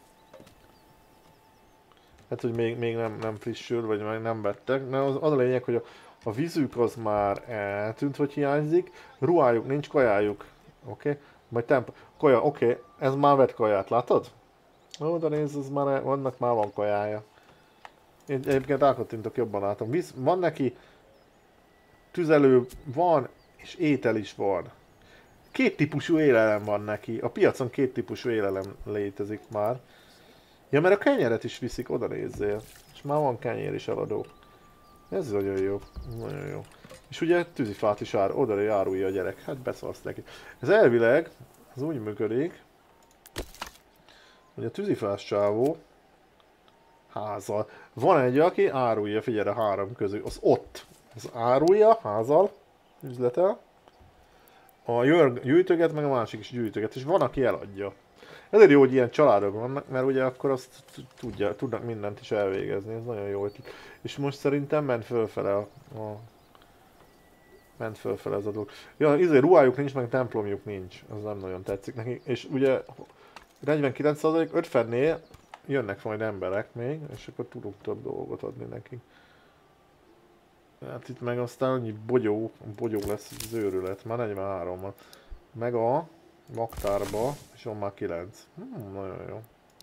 Hát, hogy még, még nem, nem frissül, vagy meg nem vettek. De az, az a lényeg, hogy a, a vízük az már eltűnt, hogy hiányzik. Ruhájuk nincs, kajájuk. Oké? Okay? Majd temp... Kaja, oké. Okay. Ez már vett kaját, látod? Ó, de nézd, ez már, vannak már van kajája. Én egyébként rákattintok, jobban látom. Visz, van neki tüzelő, van, és étel is van. Két típusú élelem van neki. A piacon két típusú élelem létezik már. Ja, mert a kenyeret is viszik, oda nézzél. És már van kenyér is eladó. Ez nagyon jó. Nagyon jó. És ugye tűzifát is ár, oda árulja a gyerek. Hát beszarsz neki. Ez elvileg, ez úgy működik, hogy a tűzifás csávó házal. Van egy, aki árulja, figyelj, a három közül. Az ott. Az árulja, házal, üzletel. A Jörg gyűjtöget, meg a másik is gyűjtöget. És van, aki eladja. Ezért jó, hogy ilyen családok vannak, mert ugye akkor azt tudja, tudnak mindent is elvégezni. Ez nagyon jó. És most szerintem ment fölfele a... a ment fölfele ez a dolog. Ja, izé, ruhájuk nincs, meg templomjuk nincs. Az nem nagyon tetszik neki. És ugye negyvenkilenc százalék ötvennél jönnek majd emberek még, és akkor tudunk több dolgot adni nekik. Hát itt meg aztán annyi bogyó, bogyó lesz az őrület, már negyvenhárom van. Meg a magtárba, és van már kilenc. Hmm, nagyon jó.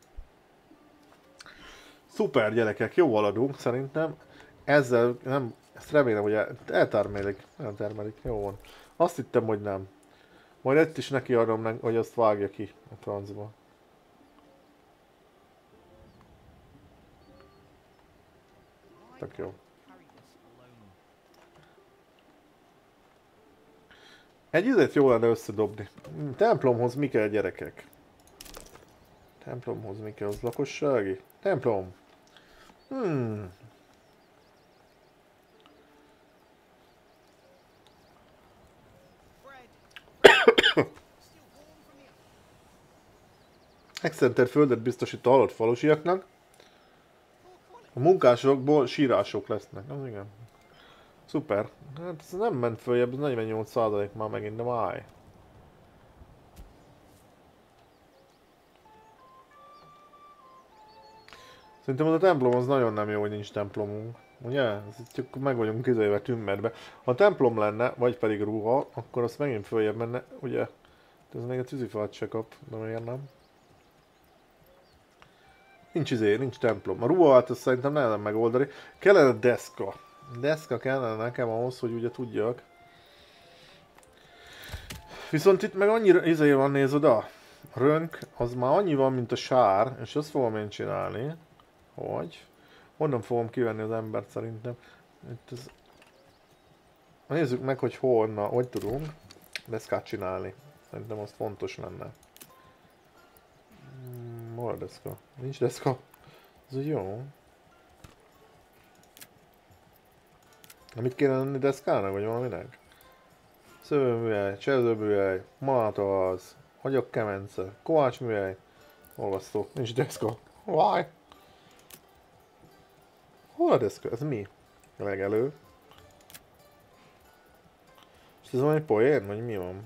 Szuper gyerekek, jó haladunk szerintem. Ezzel nem, ezt remélem, hogy el, eltermelik, eltermelik, jó van. Azt hittem, hogy nem. Majd ezt is neki adom, hogy azt vágja ki a francba. Tök jó. Egy izét jó lenne összedobni. Templomhoz mi kell, gyerekek? Templomhoz mi kell, az lakossági? Templom. Hmm. Excenter földet biztosít a halott falusiaknak. A munkásokból sírások lesznek. Az igen. Szuper. Hát ez nem ment följebb, ez negyvennyolc százalék már megint, de máj. Szerintem az a templom az nagyon nem jó, hogy nincs templomunk. Ugye? Ez csak meg vagyunk izéve tümmedbe. Ha a templom lenne, vagy pedig ruha, akkor azt megint följebb menne, ugye? Ez még a tűzifát se kap, de miért nem? Nincs izé, nincs templom. A ruhát azt szerintem nehezen megoldani. Kellene deszka. Deszka kellene nekem ahhoz, hogy ugye tudjak. Viszont itt meg annyira izé van, nézd oda. A rönk, az már annyi van, mint a sár, és azt fogom én csinálni, hogy... Honnan fogom kivenni az embert szerintem. Itt ez... Nézzük meg, hogy honnan, hogy tudunk deszkát csinálni. Szerintem az fontos lenne. Hmm, hol a deszka? Nincs deszka. Ez jó. Na mit kéne lenni deszkának, vagy valaminek? Szövőműhely, cselzőműhely, malatoház, agyakkemence, kovácsműhely, olvasztó, nincs deszka. Why? Hol a deszka? Ez mi? A legelő. És ez valami poén? Vagy mi van?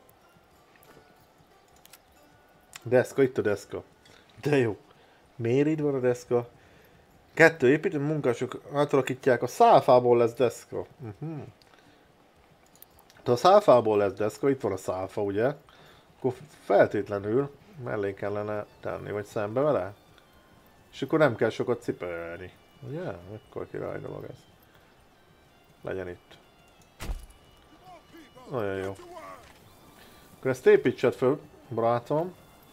Deszka, itt a deszka. De jó. Miért itt van a deszka? Kettő építő munkások átalakítják, a szálfából lesz deszka. Uh-huh. Ha a szálfából lesz deszka, itt van a szálfa, ugye? Akkor feltétlenül mellé kellene tenni, vagy szembe vele. És akkor nem kell sokat cipelni. Ugye? Akkor király dolog ez. Legyen itt. Nagyon jó. Akkor ezt építsed föl, barátom.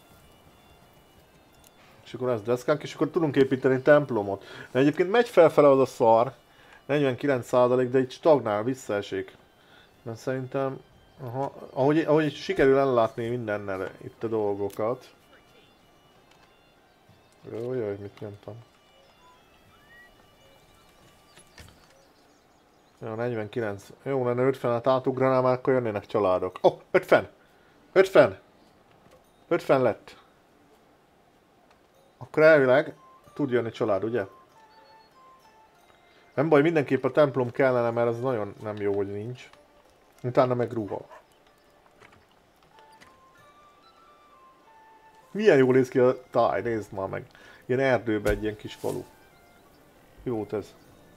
És akkor ez deszkánk, és akkor tudunk építeni templomot. De egyébként megy felfele az a szar. negyvenkilenc százalék, de itt stagnál, visszaesik. Mert szerintem, aha, ahogy, ahogy sikerül ellátni mindennel itt a dolgokat. Jó, jaj, mit nyomtam. Jó, negyvenkilenc. Jó lenne ötvenet átugranál, már akkor jönnének családok. Ó, oh, ötven! ötven! ötven lett. Akkor elvileg tud jönni család, ugye? Nem baj, mindenképp a templom kellene, mert az nagyon nem jó, hogy nincs. Utána meg ruha. Milyen jól néz ki a táj, nézd már meg. Ilyen erdőben egy ilyen kis falu. Jót ez.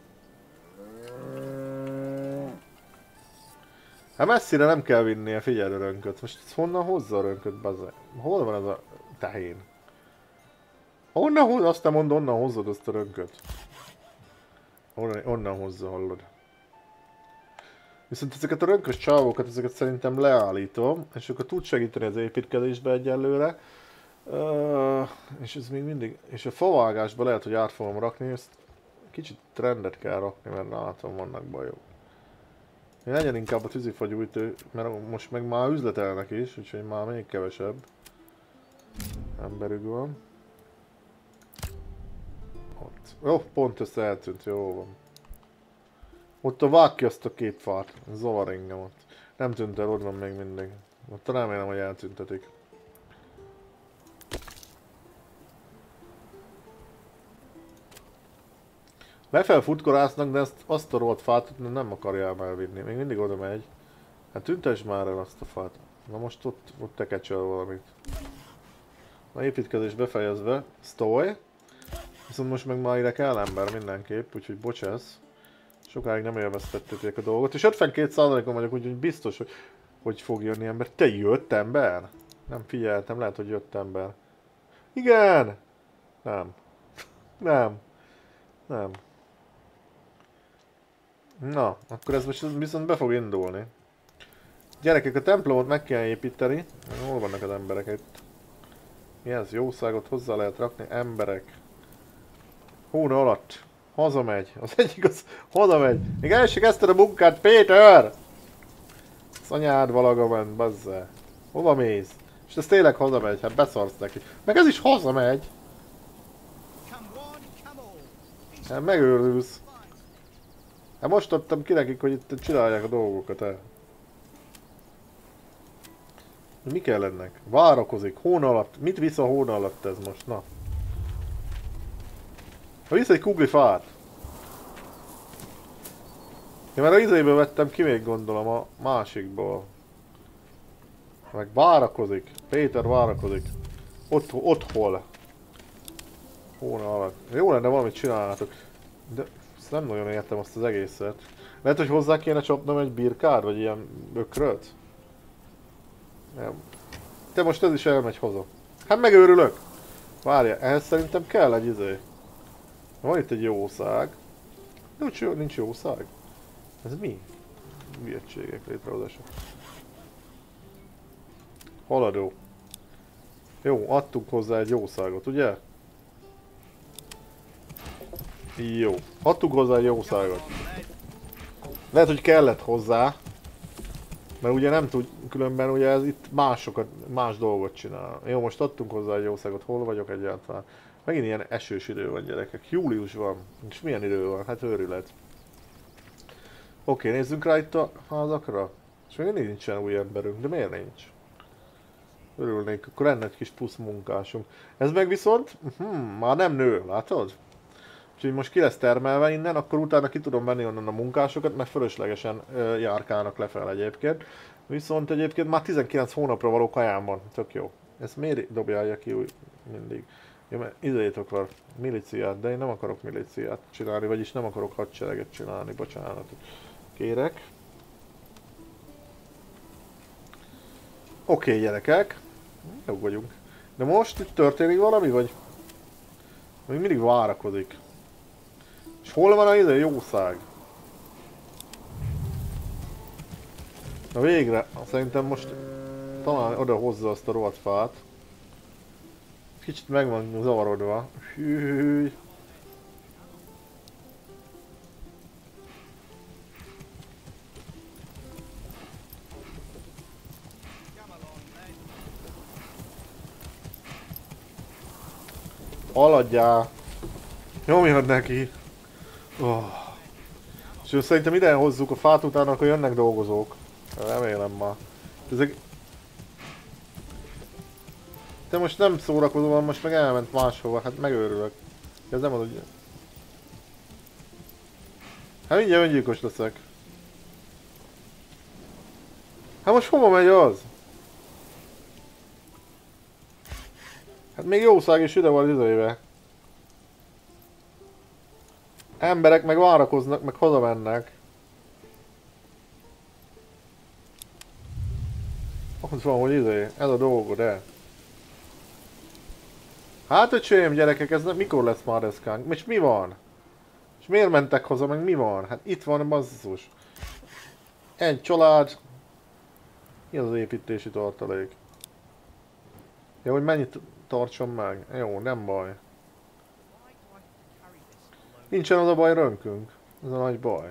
Hát messzire nem kell vinnie, figyelj a rönköt. Most honnan hozza a rönköt, bazeg? Hol van ez a tehén? Onnan hozza, azt nem mond, onnan hozzad azt a rönköt. Onnan, onnan hozza, hallod. Viszont ezeket a rönkös csávókat, ezeket szerintem leállítom, és akkor tud segíteni az építkezésbe egyelőre. Uh, és ez még mindig, és a favágásba lehet, hogy át fogom rakni, ezt kicsit rendet kell rakni, mert látom, vannak bajok. Legyen inkább a tűzifagyújtő, mert most meg már üzletelnek is, úgyhogy már még kevesebb emberük van. Ott. Ó, pont össze eltűnt, jó van. Ott a vág ki azt a két fát, zavar engem ott. Nem tűnt el, ott van még mindig. Ott remélem, hogy eltüntetik. Lefelé futkorásznak, de ezt, azt a rohadt fát nem akarja elvinni. Még mindig oda megy. Hát tüntess már el azt a fát. Na most ott, ott tekecsel valamit. Na építkezés befejezve. Sztoj. Viszont most meg már ide kell ember mindenképp, úgyhogy bocsász. Sokáig nem élveztettétek a dolgot. És ötvenkét százalékon vagyok, úgyhogy biztos, hogy, hogy fog jönni ember. Te jött ember? Nem figyeltem, lehet, hogy jött ember. Igen! Nem. Nem. Nem. Na, akkor ez most viszont be fog indulni. Gyerekek, a templomot meg kell építeni. Hol vannak az emberek itt? Mi ez? Jószágot hozzá lehet rakni. Emberek. Hóna alatt. Hazamegy. Az egyik az hazamegy. Még el se kezdted a munkát, Péter! Az anyád valaga ment, bazzá. Hova mész? És ez tényleg hazamegy, hát beszarsz neki. Meg ez is hazamegy. Hát megőrülsz. Hát most adtam ki nekik, hogy itt csinálják a dolgokat el. Mi kell ennek? Várakozik, hóna alatt. Mit visz a hóna alatt ez most? Na. Ha visz egy kugli fát. Én már a izéből vettem ki, még gondolom a másikból. Meg várakozik. Péter várakozik. Ott, ott hol? Hóna alatt. Jó lenne valamit csinálnátok. De ezt nem nagyon értem azt az egészet. Lehet, hogy hozzá kéne csapnom egy birkát, vagy ilyen ökröt? Nem. Te most ez is elmegy haza. Hát megőrülök! Várja, ehhez szerintem kell egy izé. Van itt egy jószág. Nincs, jó, nincs jószág. Ez mi? Hülyeségek létrehozása. Haladó. Jó, adtunk hozzá egy jószágot, ugye? Jó. Adtunk hozzá egy jószágot. Lehet, hogy kellett hozzá. Mert ugye nem tud, különben ugye ez itt másokat, más dolgot csinál. Jó, most adtunk hozzá egy jószágot. Hol vagyok egyáltalán? Megint ilyen esős idő van, gyerekek. Július van. És milyen idő van? Hát őrület. Oké, nézzünk rá itt a házakra. És még nincsen új emberünk, de miért nincs? Örülnék, akkor lenne egy kis plusz munkásunk. Ez meg viszont, hmm, már nem nő, látod? Úgyhogy most ki lesz termelve innen, akkor utána ki tudom venni onnan a munkásokat, mert fölöslegesen ö, járkálnak lefelé egyébként. Viszont egyébként már tizenkilenc hónapra való kajám van, tök jó. Ezt miért dobjálja ki úgy mindig? Jó, mert idejét akar milíciát, de én nem akarok milíciát csinálni, vagyis nem akarok hadsereget csinálni, bocsánat. Kérek. Oké, okay, gyerekek. Jó vagyunk. De most itt történik valami, vagy? Még mindig várakozik. És hol van a ide jószág? Na végre, szerintem most talán oda hozza azt a rohadt fát. Kicsit meg van zavarodva. Hűhűhű. Haladjál! Nyomjad neki! Oh. És szerintem ide hozzuk a fát, utána akkor jönnek dolgozók. Remélem már. Ezek... Te most nem szórakozol, most meg elment máshova, hát megőrülök. Ez nem az, hogy... Hát mindjárt öngyilkos leszek. Hát most hova megy az? Hát még jószág is ide van izébe. Emberek meg várakoznak, meg hazamennek. Ott van, hogy izé, ez a dolgod, de. Hát öcsém, gyerekek, ez nem, mikor lesz már deszkánk? És mi van? És miért mentek haza, meg mi van? Hát itt van a basszus. Egy család. Mi az az építési tartalék? Jó, hogy mennyit tartson meg? Jó, nem baj. Nincsen az a baj rönkünk. Ez a nagy baj.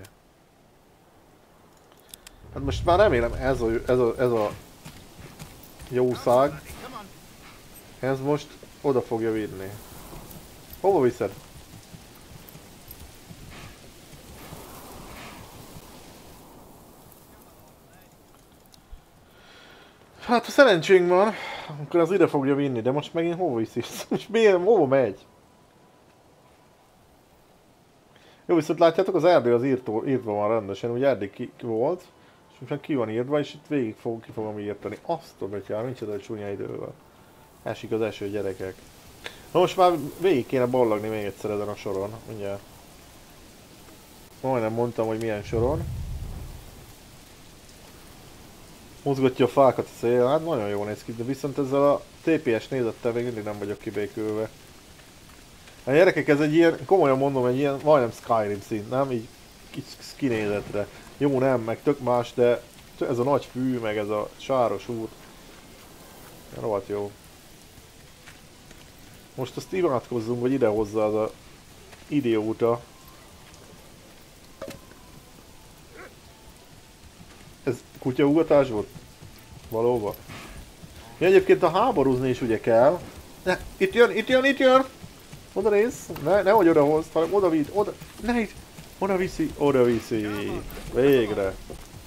Hát most már remélem ez a, ez a, ez a jószág. Ez most oda fogja vinni. Hova viszed? Hát ha szerencsénk van, akkor az ide fogja vinni, de most megint hova viszi? Most miért, hova megy? Jó, viszont látjátok, az erdő az írtó, írtva van rendesen, ugye eddig ki, ki volt, és most már ki van írva, és itt végig fog, ki fogom írtani. Azt a betyár, nincs ez egy csúnya idővel. Esik az eső, gyerekek. Na most már végig kéne ballagni még egyszer ezen a soron, mindjárt. Majdnem mondtam, hogy milyen soron. Mozgatja a fákat a szél, hát nagyon jól néz ki, de viszont ezzel a té pé es nézettel még mindig nem vagyok kibékülve. A gyerekek, ez egy ilyen, komolyan mondom, egy ilyen majdnem Skyrim szint, nem? Így kis kinézetre. Jó, nem, meg tök más, de ez a nagy fű, meg ez a sáros út. Rohadt jó. Most azt imádkozzunk, hogy ide hozza az a idióta. Ez kutyaugatás volt? Valóban. Ja, egyébként a háborúzni is ugye kell. Ne, itt jön, itt jön, itt jön! Oda nézz, ne, nehogy oda hozd, hanem oda vidd, oda, ne itt, oda viszi, oda viszi. Végre.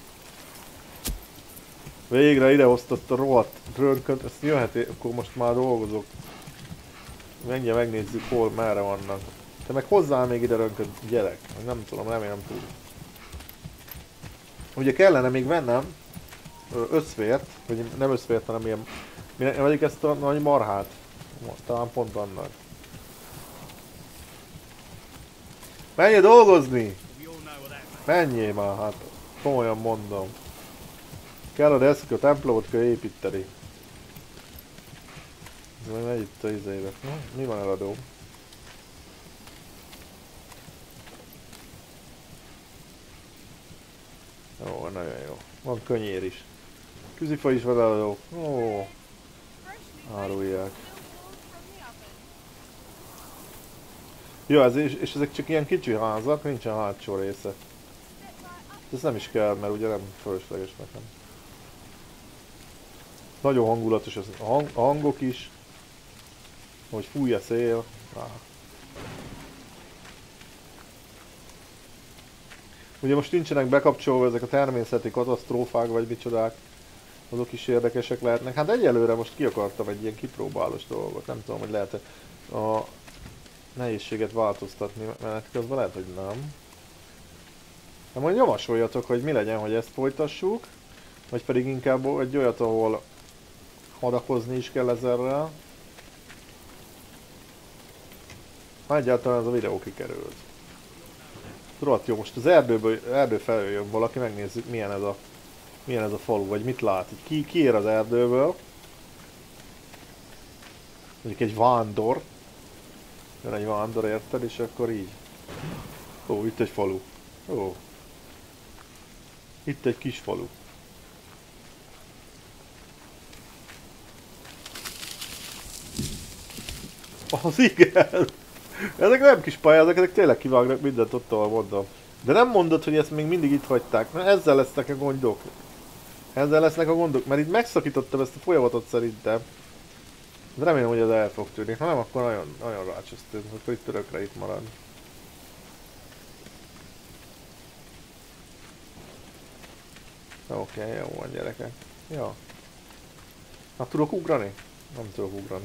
Végre ide hozta azt a rohadt rönkönt, ezt jöhet, akkor most már dolgozok. Menjünk, megnézzük hol, merre vannak. Te meg hozzá még ide rönkönt, gyerek. Nem tudom, remélem tud. Ugye kellene még vennem összvért, vagy nem összvért, hanem ilyen, vegyük ezt a nagy marhát. Talán pont annak. Menjél dolgozni! Menjél már, hát komolyan mondom. Kell a deszka, a templomot kell építeni. Ez meg megy itt a izébe. Mi van eladó? Jó, nagyon jó. Van könyér is. Tűzifa is van eladó. Ó, árulják. Jó, ez, és, és ezek csak ilyen kicsi házak, nincsen hátsó része. Ez nem is kell, mert ugye nem fölösleges nekem. Nagyon hangulatos az a, hang, a hangok is. Hogy fúj a szél. Ah. Ugye most nincsenek bekapcsolva ezek a természeti katasztrófák vagy micsodák. Azok is érdekesek lehetnek. Hát egyelőre most ki akartam egy ilyen kipróbálós dolgot. Nem tudom, hogy lehet-e a nehézséget változtatni menet közben, lehet, hogy nem. De majd javasoljatok, hogy mi legyen, hogy ezt folytassuk. Vagy pedig inkább egy olyat, ahol hadakozni is kell ezerrel. Ha egyáltalán ez a videó kikerült. Tudod, jó, most az erdőből, erdő felől jön valaki, megnézzük milyen ez a, milyen ez a falu, vagy mit lát. Ki, ki ér az erdőből. Mondjuk egy vándor. Jön egy vándor, érted, és akkor így. Ó, itt egy falu. Ó. Itt egy kis falu. Az igen! Ezek nem kis pályázak, ezek tényleg kivágnak mindent ott, ahol mondom. De nem mondod, hogy ezt még mindig itt hagyták. Na, ezzel lesznek a gondok. Ezzel lesznek a gondok, mert itt megszakítottam ezt a folyamatot szerintem. De remélem, hogy ez el fog tűnni. Ha nem, akkor nagyon, nagyon rácsöztünk, akkor itt örökre itt marad. Oké, okay, jó van gyerekek. Ja. Hát tudok ugrani? Nem tudok ugrani.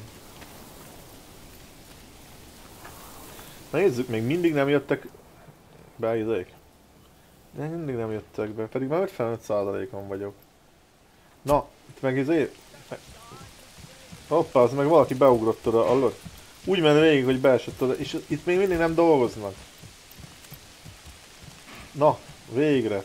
Na nézzük, még mindig nem jöttek be izék. Még mindig nem jöttek be, pedig már ötvenöt százalékon vagyok. Na, itt meg izé... Hoppá, az meg valaki beugrott oda, hallod? Úgy ment végig, hogy beesett oda, és itt még mindig nem dolgoznak. Na, végre.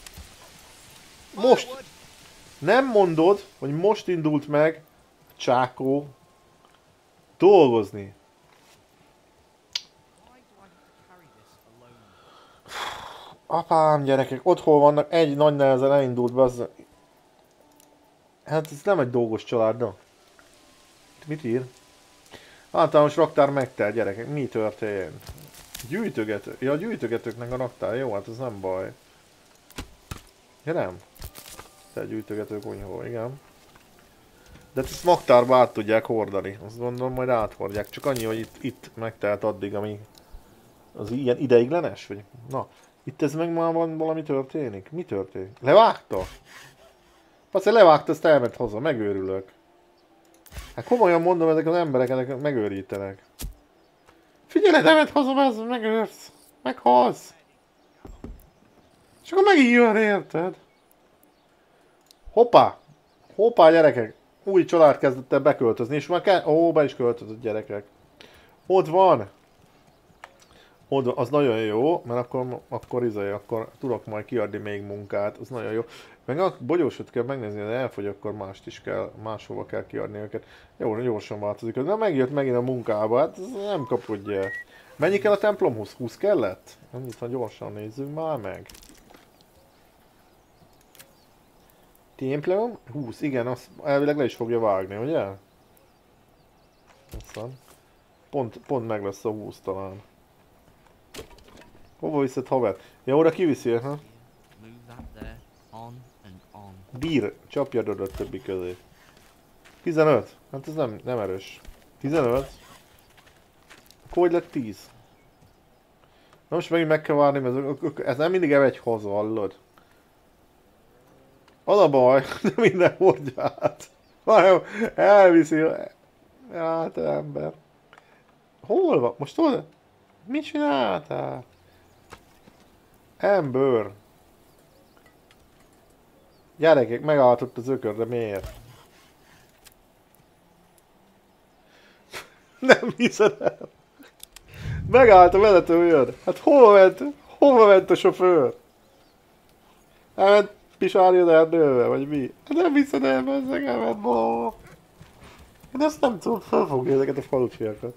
Most! Nem mondod, hogy most indult meg Csákó dolgozni. Apám, gyerekek, otthon vannak, egy nagy nehezen elindult be az... Hát ez nem egy dolgos család, no. Mit ír? Általános raktár megtelt, gyerekek, mi történt? Gyűjtögető. Ja, a gyűjtögetőknek a raktár, jó, hát ez nem baj. Ja nem? Te gyűjtögető kunyhó, igen. De ezt raktárba át tudják hordani. Azt gondolom, majd áthordják. Csak annyi, hogy itt, itt megtelt addig, ami... Az ilyen ideiglenes? Vagy... Na. Itt ez meg már van valami történik? Mi történik? Levágta? Azt levágta, azt elment haza, megőrülök. Hát komolyan mondom, ezek az emberek ezek megőrítenek. Figyelj, elment haza, ez megőrsz. Meghalsz. És akkor megint jön, érted? Hoppá! Hoppá, gyerekek! Új család kezdett el beköltözni, és már kell... Ó, be is költözött, gyerekek. Ott van! Oda, az nagyon jó, mert akkor, akkor izé, akkor tudok majd kiadni még munkát, az nagyon jó. Meg a bogyósot kell megnézni, de elfogy, akkor mást is kell, máshova kell kiadni őket. Jó, gyorsan változik. De megjött megint a munkába, hát ez nem kapodja. Mennyi kell a templomhoz? húsz kellett? Annyit, ha gyorsan nézzünk már meg. Templom? húsz, igen, azt elvileg le is fogja vágni, ugye? Aztán. Pont, pont meg lesz a húsz talán. Hova viszed haver? Ja, oda kiviszi, ha? Bír, csapjad oda a többi közé. tizenöt? Hát ez nem, nem erős. tizenöt? Akkor hogy lett tíz? Na most megint meg kell várni, mert ez nem mindig elmegy haza, hallod? Az a baj, de minden hordja át. Hanem elviszi. Hát ember. Hol van? Most hol? Mit csináltál? Ember. Gyerekek, megálltott az ökör, de miért? Nem hiszed el. Megállt a vezető, jön. Hát hova ment? Hova ment a sofőr? Elment pisálni az erdőbe, vagy mi? Hát nem hiszed el, bezzeg, elment valahol. Én ezt nem tudom felfogni, ezeket a falucsiakat.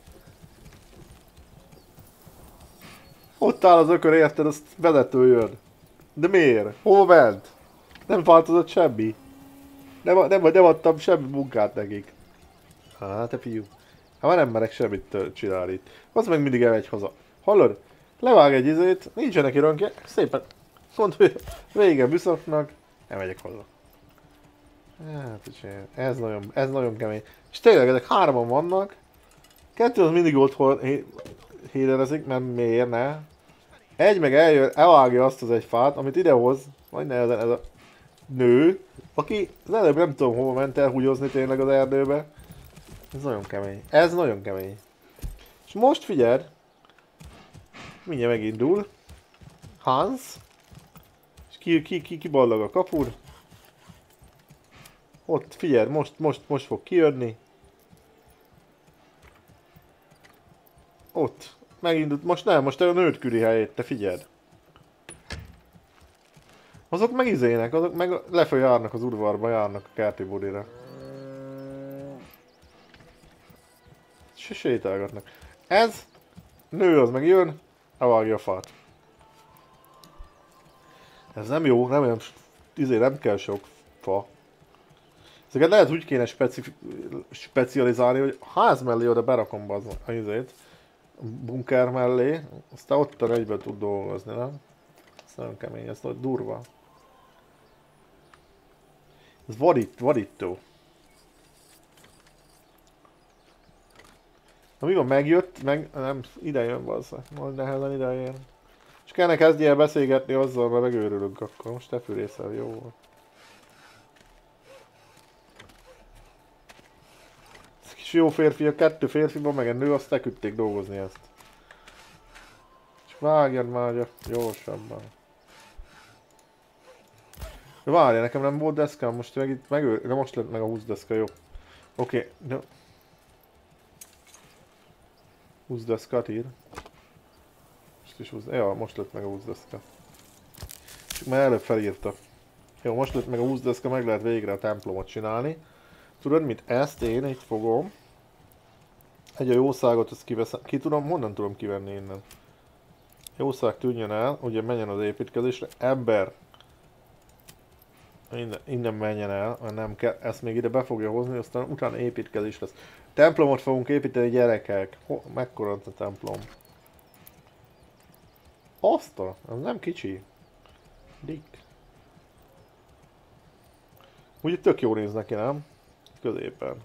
Ott áll az ökör, érted, azt vezető jön. De miért? Hova ment? Nem változott semmi. Nem, nem, nem adtam semmi munkát nekik. Hát te fiú. Hát már nem merek semmit csinálni itt. Az meg mindig elmegy haza. Hallod? Levág egy izét, nincs neki rönkje, szépen mondta, hogy vége büszaknak, elmegyek haza. Hát, ez nagyon, ez nagyon kemény. És tényleg ezek hárman vannak. Kettő az mindig otthon hírerezik, mert miért ne? Egy meg eljön, elvágja azt az egy fát, amit idehoz, majd nehezen ez a nő, aki az előbb nem tudom hova ment el húgyozni tényleg az erdőbe. Ez nagyon kemény. Ez nagyon kemény. És most figyeld, mindjárt megindul. Hans. És ki, ki, ki, ki ballag a kapur. Ott figyeld, most, most, most fog kijönni. Ott. Megindult. Most nem, most a nőt küli helyét, te figyeld. Azok meg izének, azok meg lefelé járnak az udvarba, járnak a kerti budira. Se sétálgatnak. Ez, nő az meg jön, elvágja a fát. Ez nem jó, nem olyan, izé nem kell sok fa. Ezeket lehet úgy kéne speci specializálni, hogy a ház mellé oda berakom be az a izét. A bunker mellé, aztán ottan egyben tud dolgozni, nem? Ez nagyon kemény, ez nagyon durva. Ez vadít, vadító. Na mi van, megjött, meg nem, ide jön bazzá, majd nehezen ide jön. És kellene kezdjél el beszélgetni azzal, mert megőrülünk akkor, most te fűrészel, jó volt. Ez kis jó férfi, a kettő férfiban meg egy nő, azt leküldték dolgozni ezt. És vágjad már gyorsabban. De várja, nekem nem volt deszka, most meg itt megőr... De most lett meg a húsz deszka, jó. Oké, okay, de... húsz deszkát ír. Most is húsz... Ja, most lett meg a húsz deszka. Csak már előbb felírta. Jó, most lett meg a húsz deszka, meg lehet végre a templomot csinálni. Tudod mit? Ezt én itt fogom. Egy a jószágot, ezt kiveszem. Ki tudom? Honnan tudom kivenni innen? Jószág tűnjön el, ugye menjen az építkezésre. Ember! Innen, innen menjen el, mert nem kell, ezt még ide be fogja hozni, aztán utána építkezés lesz. Templomot fogunk építeni, gyerekek. Ho, mekkora a templom? Asztal? Ez nem kicsi. Dick. Úgy tök jó néz neki, nem? Középen.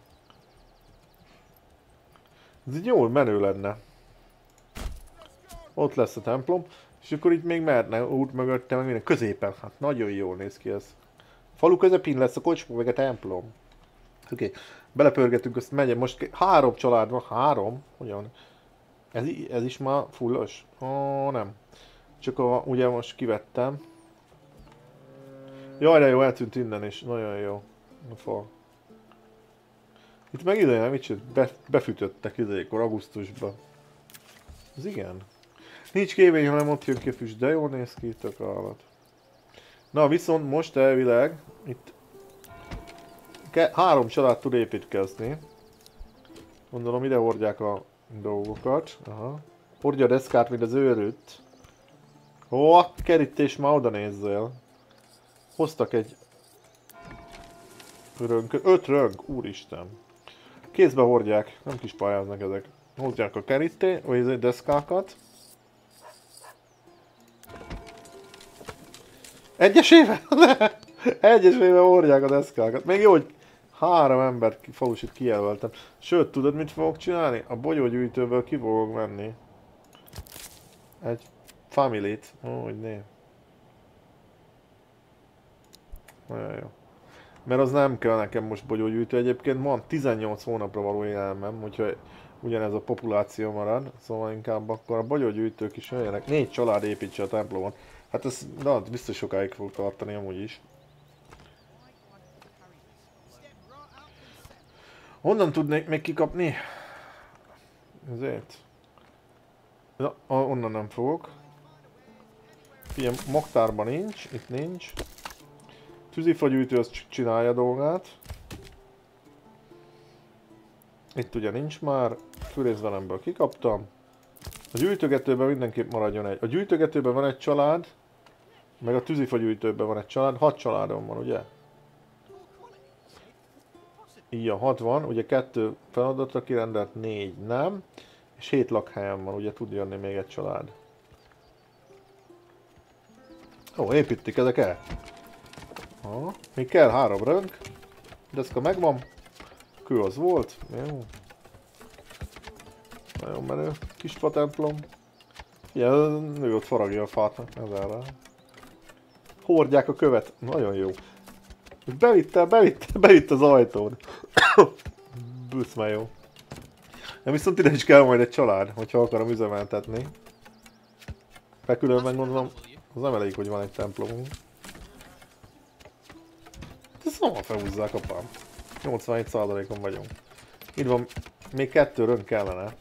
Ez így jól menő lenne. Ott lesz a templom, és akkor itt még mehetne út mögötte, meg minden középen. Hát nagyon jól néz ki ez. Falu közepén lesz a kocsma, meg a templom. Oké, okay. Belepörgetünk, azt megyen. Most három család van, három? Hogyan? Ez, ez is már fullos? Ó, oh, nem. Csak a, ugye most kivettem. Jaj, de jó, eltűnt innen is. Nagyon jó. A fa. Itt meg ide, nem? Mit Be, befűtöttek idejékor, augusztusban. Ez igen. Nincs kévény, hanem ott jön ki a füst, de jól néz ki itt a állat. Na viszont most elvileg itt három család tud építkezni. Gondolom ide hordják a dolgokat. Aha. Hordja a deszkát, mint az őrült. Ó, a kerítés már oda nézzél. Hoztak egy rönk, öt rönk, úristen. Kézbe hordják, nem kis pályáznak ezek. Hozják a keríté, vagy a deszkákat. Egyesével? Egyesével hordják a deszkákat. Még jó, hogy három ember falusit kijelöltem. Sőt, tudod mit fogok csinálni? A bogyógyűjtőből ki fogok venni. Egy familit. Ó, hogy né. Nagyon jó. Mert az nem kell nekem most bogyógyűjtő. Egyébként van tizennyolc hónapra való élelmem, úgyhogy ugyanez a populáció marad. Szóval inkább akkor a bogyógyűjtők is jöjjenek. Négy család építse a templomot. Hát ez na, biztos sokáig fog tartani amúgy is. Honnan tudnék még kikapni? Ezért. Na, onnan nem fogok. Ilyen magtárban nincs, itt nincs. Tűzifagyűjtő az csinálja dolgát. Itt ugye nincs már. Fűrészvelemből kikaptam. A gyűjtögetőben mindenképp maradjon egy. A gyűjtögetőben van egy család. Meg a tűzifagyűjtőben van egy család. Hat családom van, ugye? Igen, hat van. Ugye kettő feladatra kirendelt, négy nem. És hét lakhelyem van, ugye tud jönni még egy család. Ó, építik ezek el. Ha, még kell három rönk. Deszka megvan. Kő az volt. Jó. Nagyon menő. Kis fa templom. Ilyen nő ott faragja a fát. Ezzel. Hordják a követ. Nagyon jó. Bevitte, bevitte, bevitte az ajtón. Büsz már jó. Nem, viszont ide is kell majd egy család, hogyha akarom üzemeltetni. Fekülőben gondolom, az nem elég, hogy van egy templomunk. Ez szóval felhúzzák, apám. nyolcvanhét százalékon vagyunk. Itt van, még kettő rönk kellene.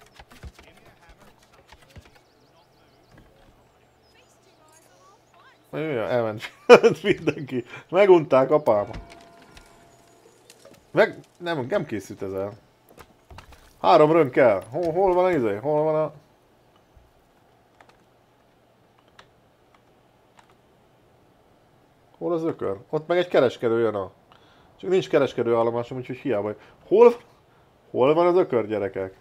Jöjjön, elment mindenki. Megunták, apám. Meg, nem, nem készült ez el. Három rönk kell. Hol, hol van a izé? Hol van a... Hol az ökör? Ott meg egy kereskedő jön a... Csak nincs kereskedő állomásom, úgyhogy hiába. Hol... Hol van az ökör, gyerekek?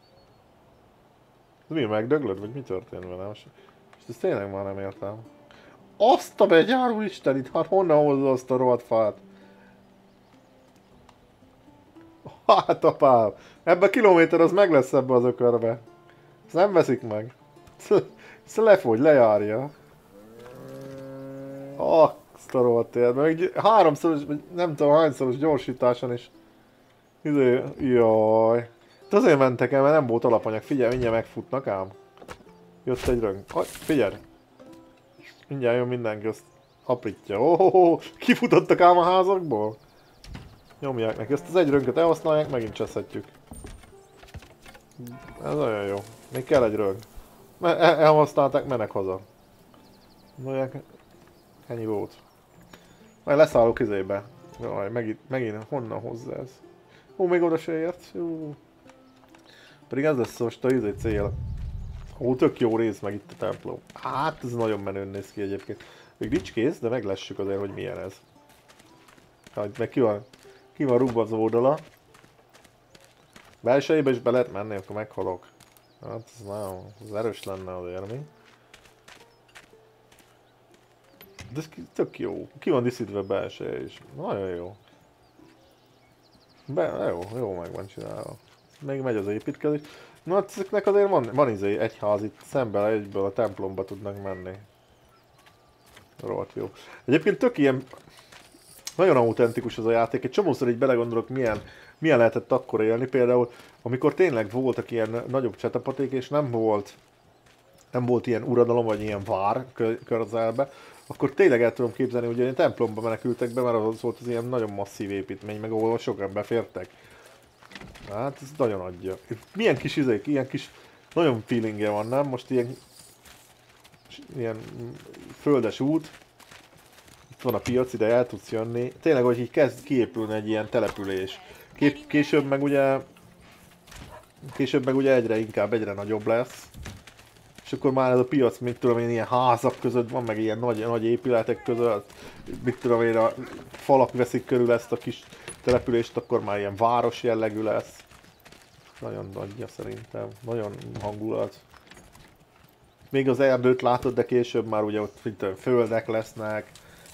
Ez mi, megdöglöd? Vagy mi történt vele? Most ezt tényleg már nem értem. Azt a begyáró Isten itt, hát honnan hozza azt a rohadt fát? Hát apám, ebbe a kilométer az meg lesz ebbe az ökörbe. Ezt nem veszik meg. Ezt lefogy, lejárja. Azt a rohadt érbe. Még háromszoros, nem tudom hányszoros gyorsításon is. Izé, jaj. De azért mentek el, mert nem volt alapanyag. Figyelj, mindjárt megfutnak ám. Jött egy rönk. Figyelj. Mindjárt jön mindenki, azt aprítja. Oh, kifutottak ám a házakból? Nyomják neki. Ezt az egy rönköt elhasználják, megint cseszhetjük. Ez olyan jó. Még kell egy rönk. El elhasználták, mennek haza. Mondják, ennyi volt. Majd leszállok izébe. Jaj, megint, megint honnan hozzá ez? Ó, még oda se ért. Jó. Pedig ez lesz most a izé cél. Ó, tök jó rész meg itt a templom. Hát ez nagyon menőn néz ki egyébként. Még nincs kész, de meglessük azért, hogy milyen ez. Hát meg ki van, ki van rúgva az oldala. Belsejébe is be lehet menni, akkor meghalok. Hát ez nagyon, ez erős lenne azért, mi? De ez tök jó. Ki van diszítve belseje is. Nagyon jó. Be, jó, jó meg van csinálva. Még megy az építkezés. Na hát ezeknek azért van, van izé egy ház itt szemben, egyből a templomba tudnak menni. Rohadt jó. Egyébként tök ilyen... Nagyon autentikus ez a játék. Egy csomószor így belegondolok, milyen, milyen lehetett akkor élni. Például, amikor tényleg voltak ilyen nagyobb csetapaték, és nem volt... Nem volt ilyen uradalom, vagy ilyen vár közelbe, akkor tényleg el tudom képzelni, hogy ilyen templomba menekültek be, mert az volt az ilyen nagyon masszív építmény, meg ahol sokan befértek. Hát ez nagyon adja. Milyen kis izék, ilyen kis, nagyon feelingje van, nem? Most ilyen, ilyen földes út. Itt van a piac, ide el tudsz jönni. Tényleg, hogy így kezd kiépülni egy ilyen település. Kép, később meg ugye... Később meg ugye egyre inkább, egyre nagyobb lesz. És akkor már ez a piac, mit tudom én, ilyen házak között van, meg ilyen nagy, nagy épületek között. Mit tudom én, a falak veszik körül ezt a kis települést, akkor már ilyen város jellegű lesz. Nagyon nagyja szerintem, nagyon hangulat. Még az erdőt látod, de később már ugye ott mint földek lesznek.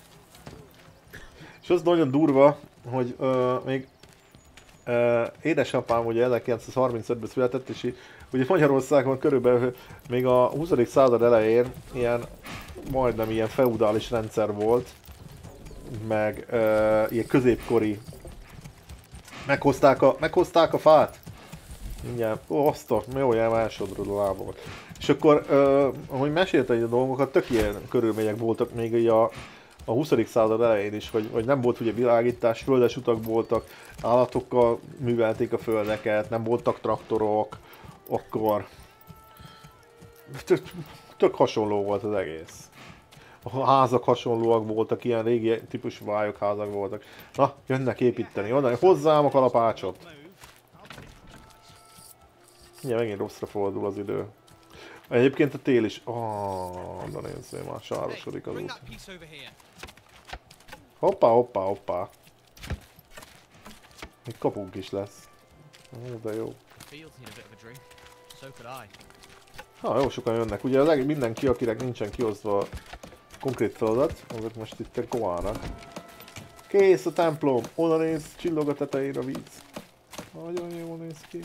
És az nagyon durva, hogy uh, még uh, édesapám ugye ezerkilencszázharmincötben született, és ugye Magyarországon körülbelül még a huszadik század elején ilyen, majdnem ilyen feudális rendszer volt, meg uh, ilyen középkori. Meghozták a, meghozták a fát. Mindjárt, ó, azt a, jó, ilyen másodról lából. És akkor, uh, ahogy mesélte a dolgokat, tök ilyen körülmények voltak még így a, a huszadik század elején is, hogy, hogy nem volt ugye világítás, földes utak voltak, állatokkal művelték a földeket, nem voltak traktorok, akkor tök, tök hasonló volt az egész. A házak hasonlóak voltak, ilyen régi típusú vályokházak voltak. Na, jönnek építeni, oda, hozzám a kalapácsot! Ugye megint rosszra fordul az idő. Egyébként a tél is... Oh, de nézzél, már sárosodik az út. Hoppá, hoppá, hoppá. Még kapunk is lesz. Ó, de jó. Ha, jó sokan jönnek. Ugye az mindenki, akinek nincsen kiosztva konkrét feladat, azok most itt koálnak. Kész a templom! Oda néz, csillog a tetején a víz. Nagyon jól néz ki.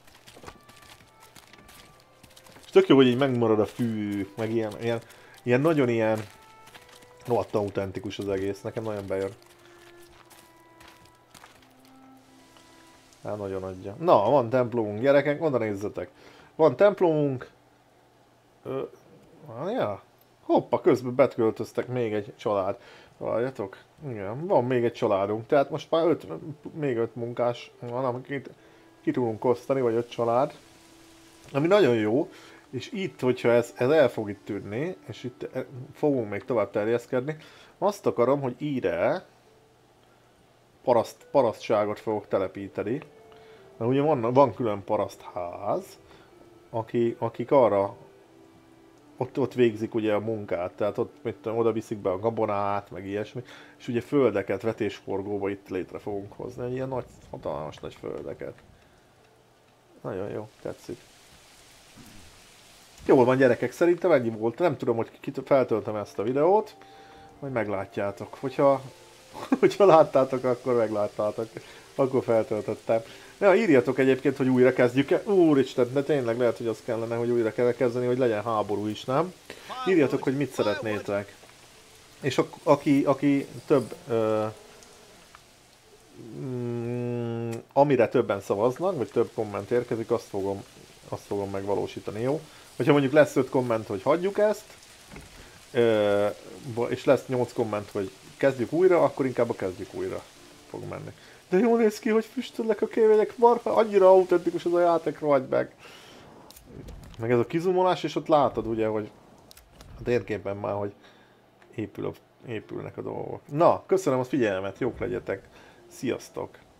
És tök jó, hogy így megmarad a fű, meg ilyen, ilyen, ilyen nagyon ilyen rohadt autentikus az egész, nekem nagyon bejön. Hát nagyon adja. Na, van templomunk, gyerekek, oda nézzetek. Van templomunk. Ö, ja. Hoppa, közben beköltöztek még egy család. Várjatok? Igen, van még egy családunk, tehát most már öt, még öt munkás van, amit ki tudunk osztani, vagy öt család. Ami nagyon jó, és itt, hogyha ez, ez el fog itt tűnni, és itt fogunk még tovább terjeszkedni, azt akarom, hogy ide paraszt, parasztságot fogok telepíteni. Mert ugye van, van külön parasztház, aki, akik arra ott, ott végzik ugye a munkát, tehát ott mit tudom, oda viszik be a gabonát, meg ilyesmi, és ugye földeket vetésforgóba itt létre fogunk hozni, egy ilyen nagy, hatalmas nagy földeket. Nagyon jó, tetszik. Jól van gyerekek, szerintem ennyi volt, nem tudom, hogy kit feltöltöm ezt a videót, majd meglátjátok. Hogyha, hogyha láttátok, akkor megláttátok, akkor feltöltöttem. Ja, írjatok egyébként, hogy újra kezdjük-e. Úristen, de tényleg lehet, hogy az kellene, hogy újra kell kezdeni, hogy legyen háború is, nem? Írjatok, hogy mit szeretnétek. És a, aki, aki több... Uh, mm, amire többen szavaznak, vagy több komment érkezik, azt fogom, azt fogom megvalósítani, jó? Hogyha mondjuk lesz öt komment, hogy hagyjuk ezt, uh, és lesz nyolc komment, hogy kezdjük újra, akkor inkább a kezdjük újra fog menni. De jól néz ki, hogy füstölnek a kémények, marha, annyira autentikus az a játék, rohagy meg. Meg ez a kizumolás, és ott látod ugye, hogy a térképen már, hogy épül a, épülnek a dolgok. Na, köszönöm a figyelmet, jók legyetek, sziasztok!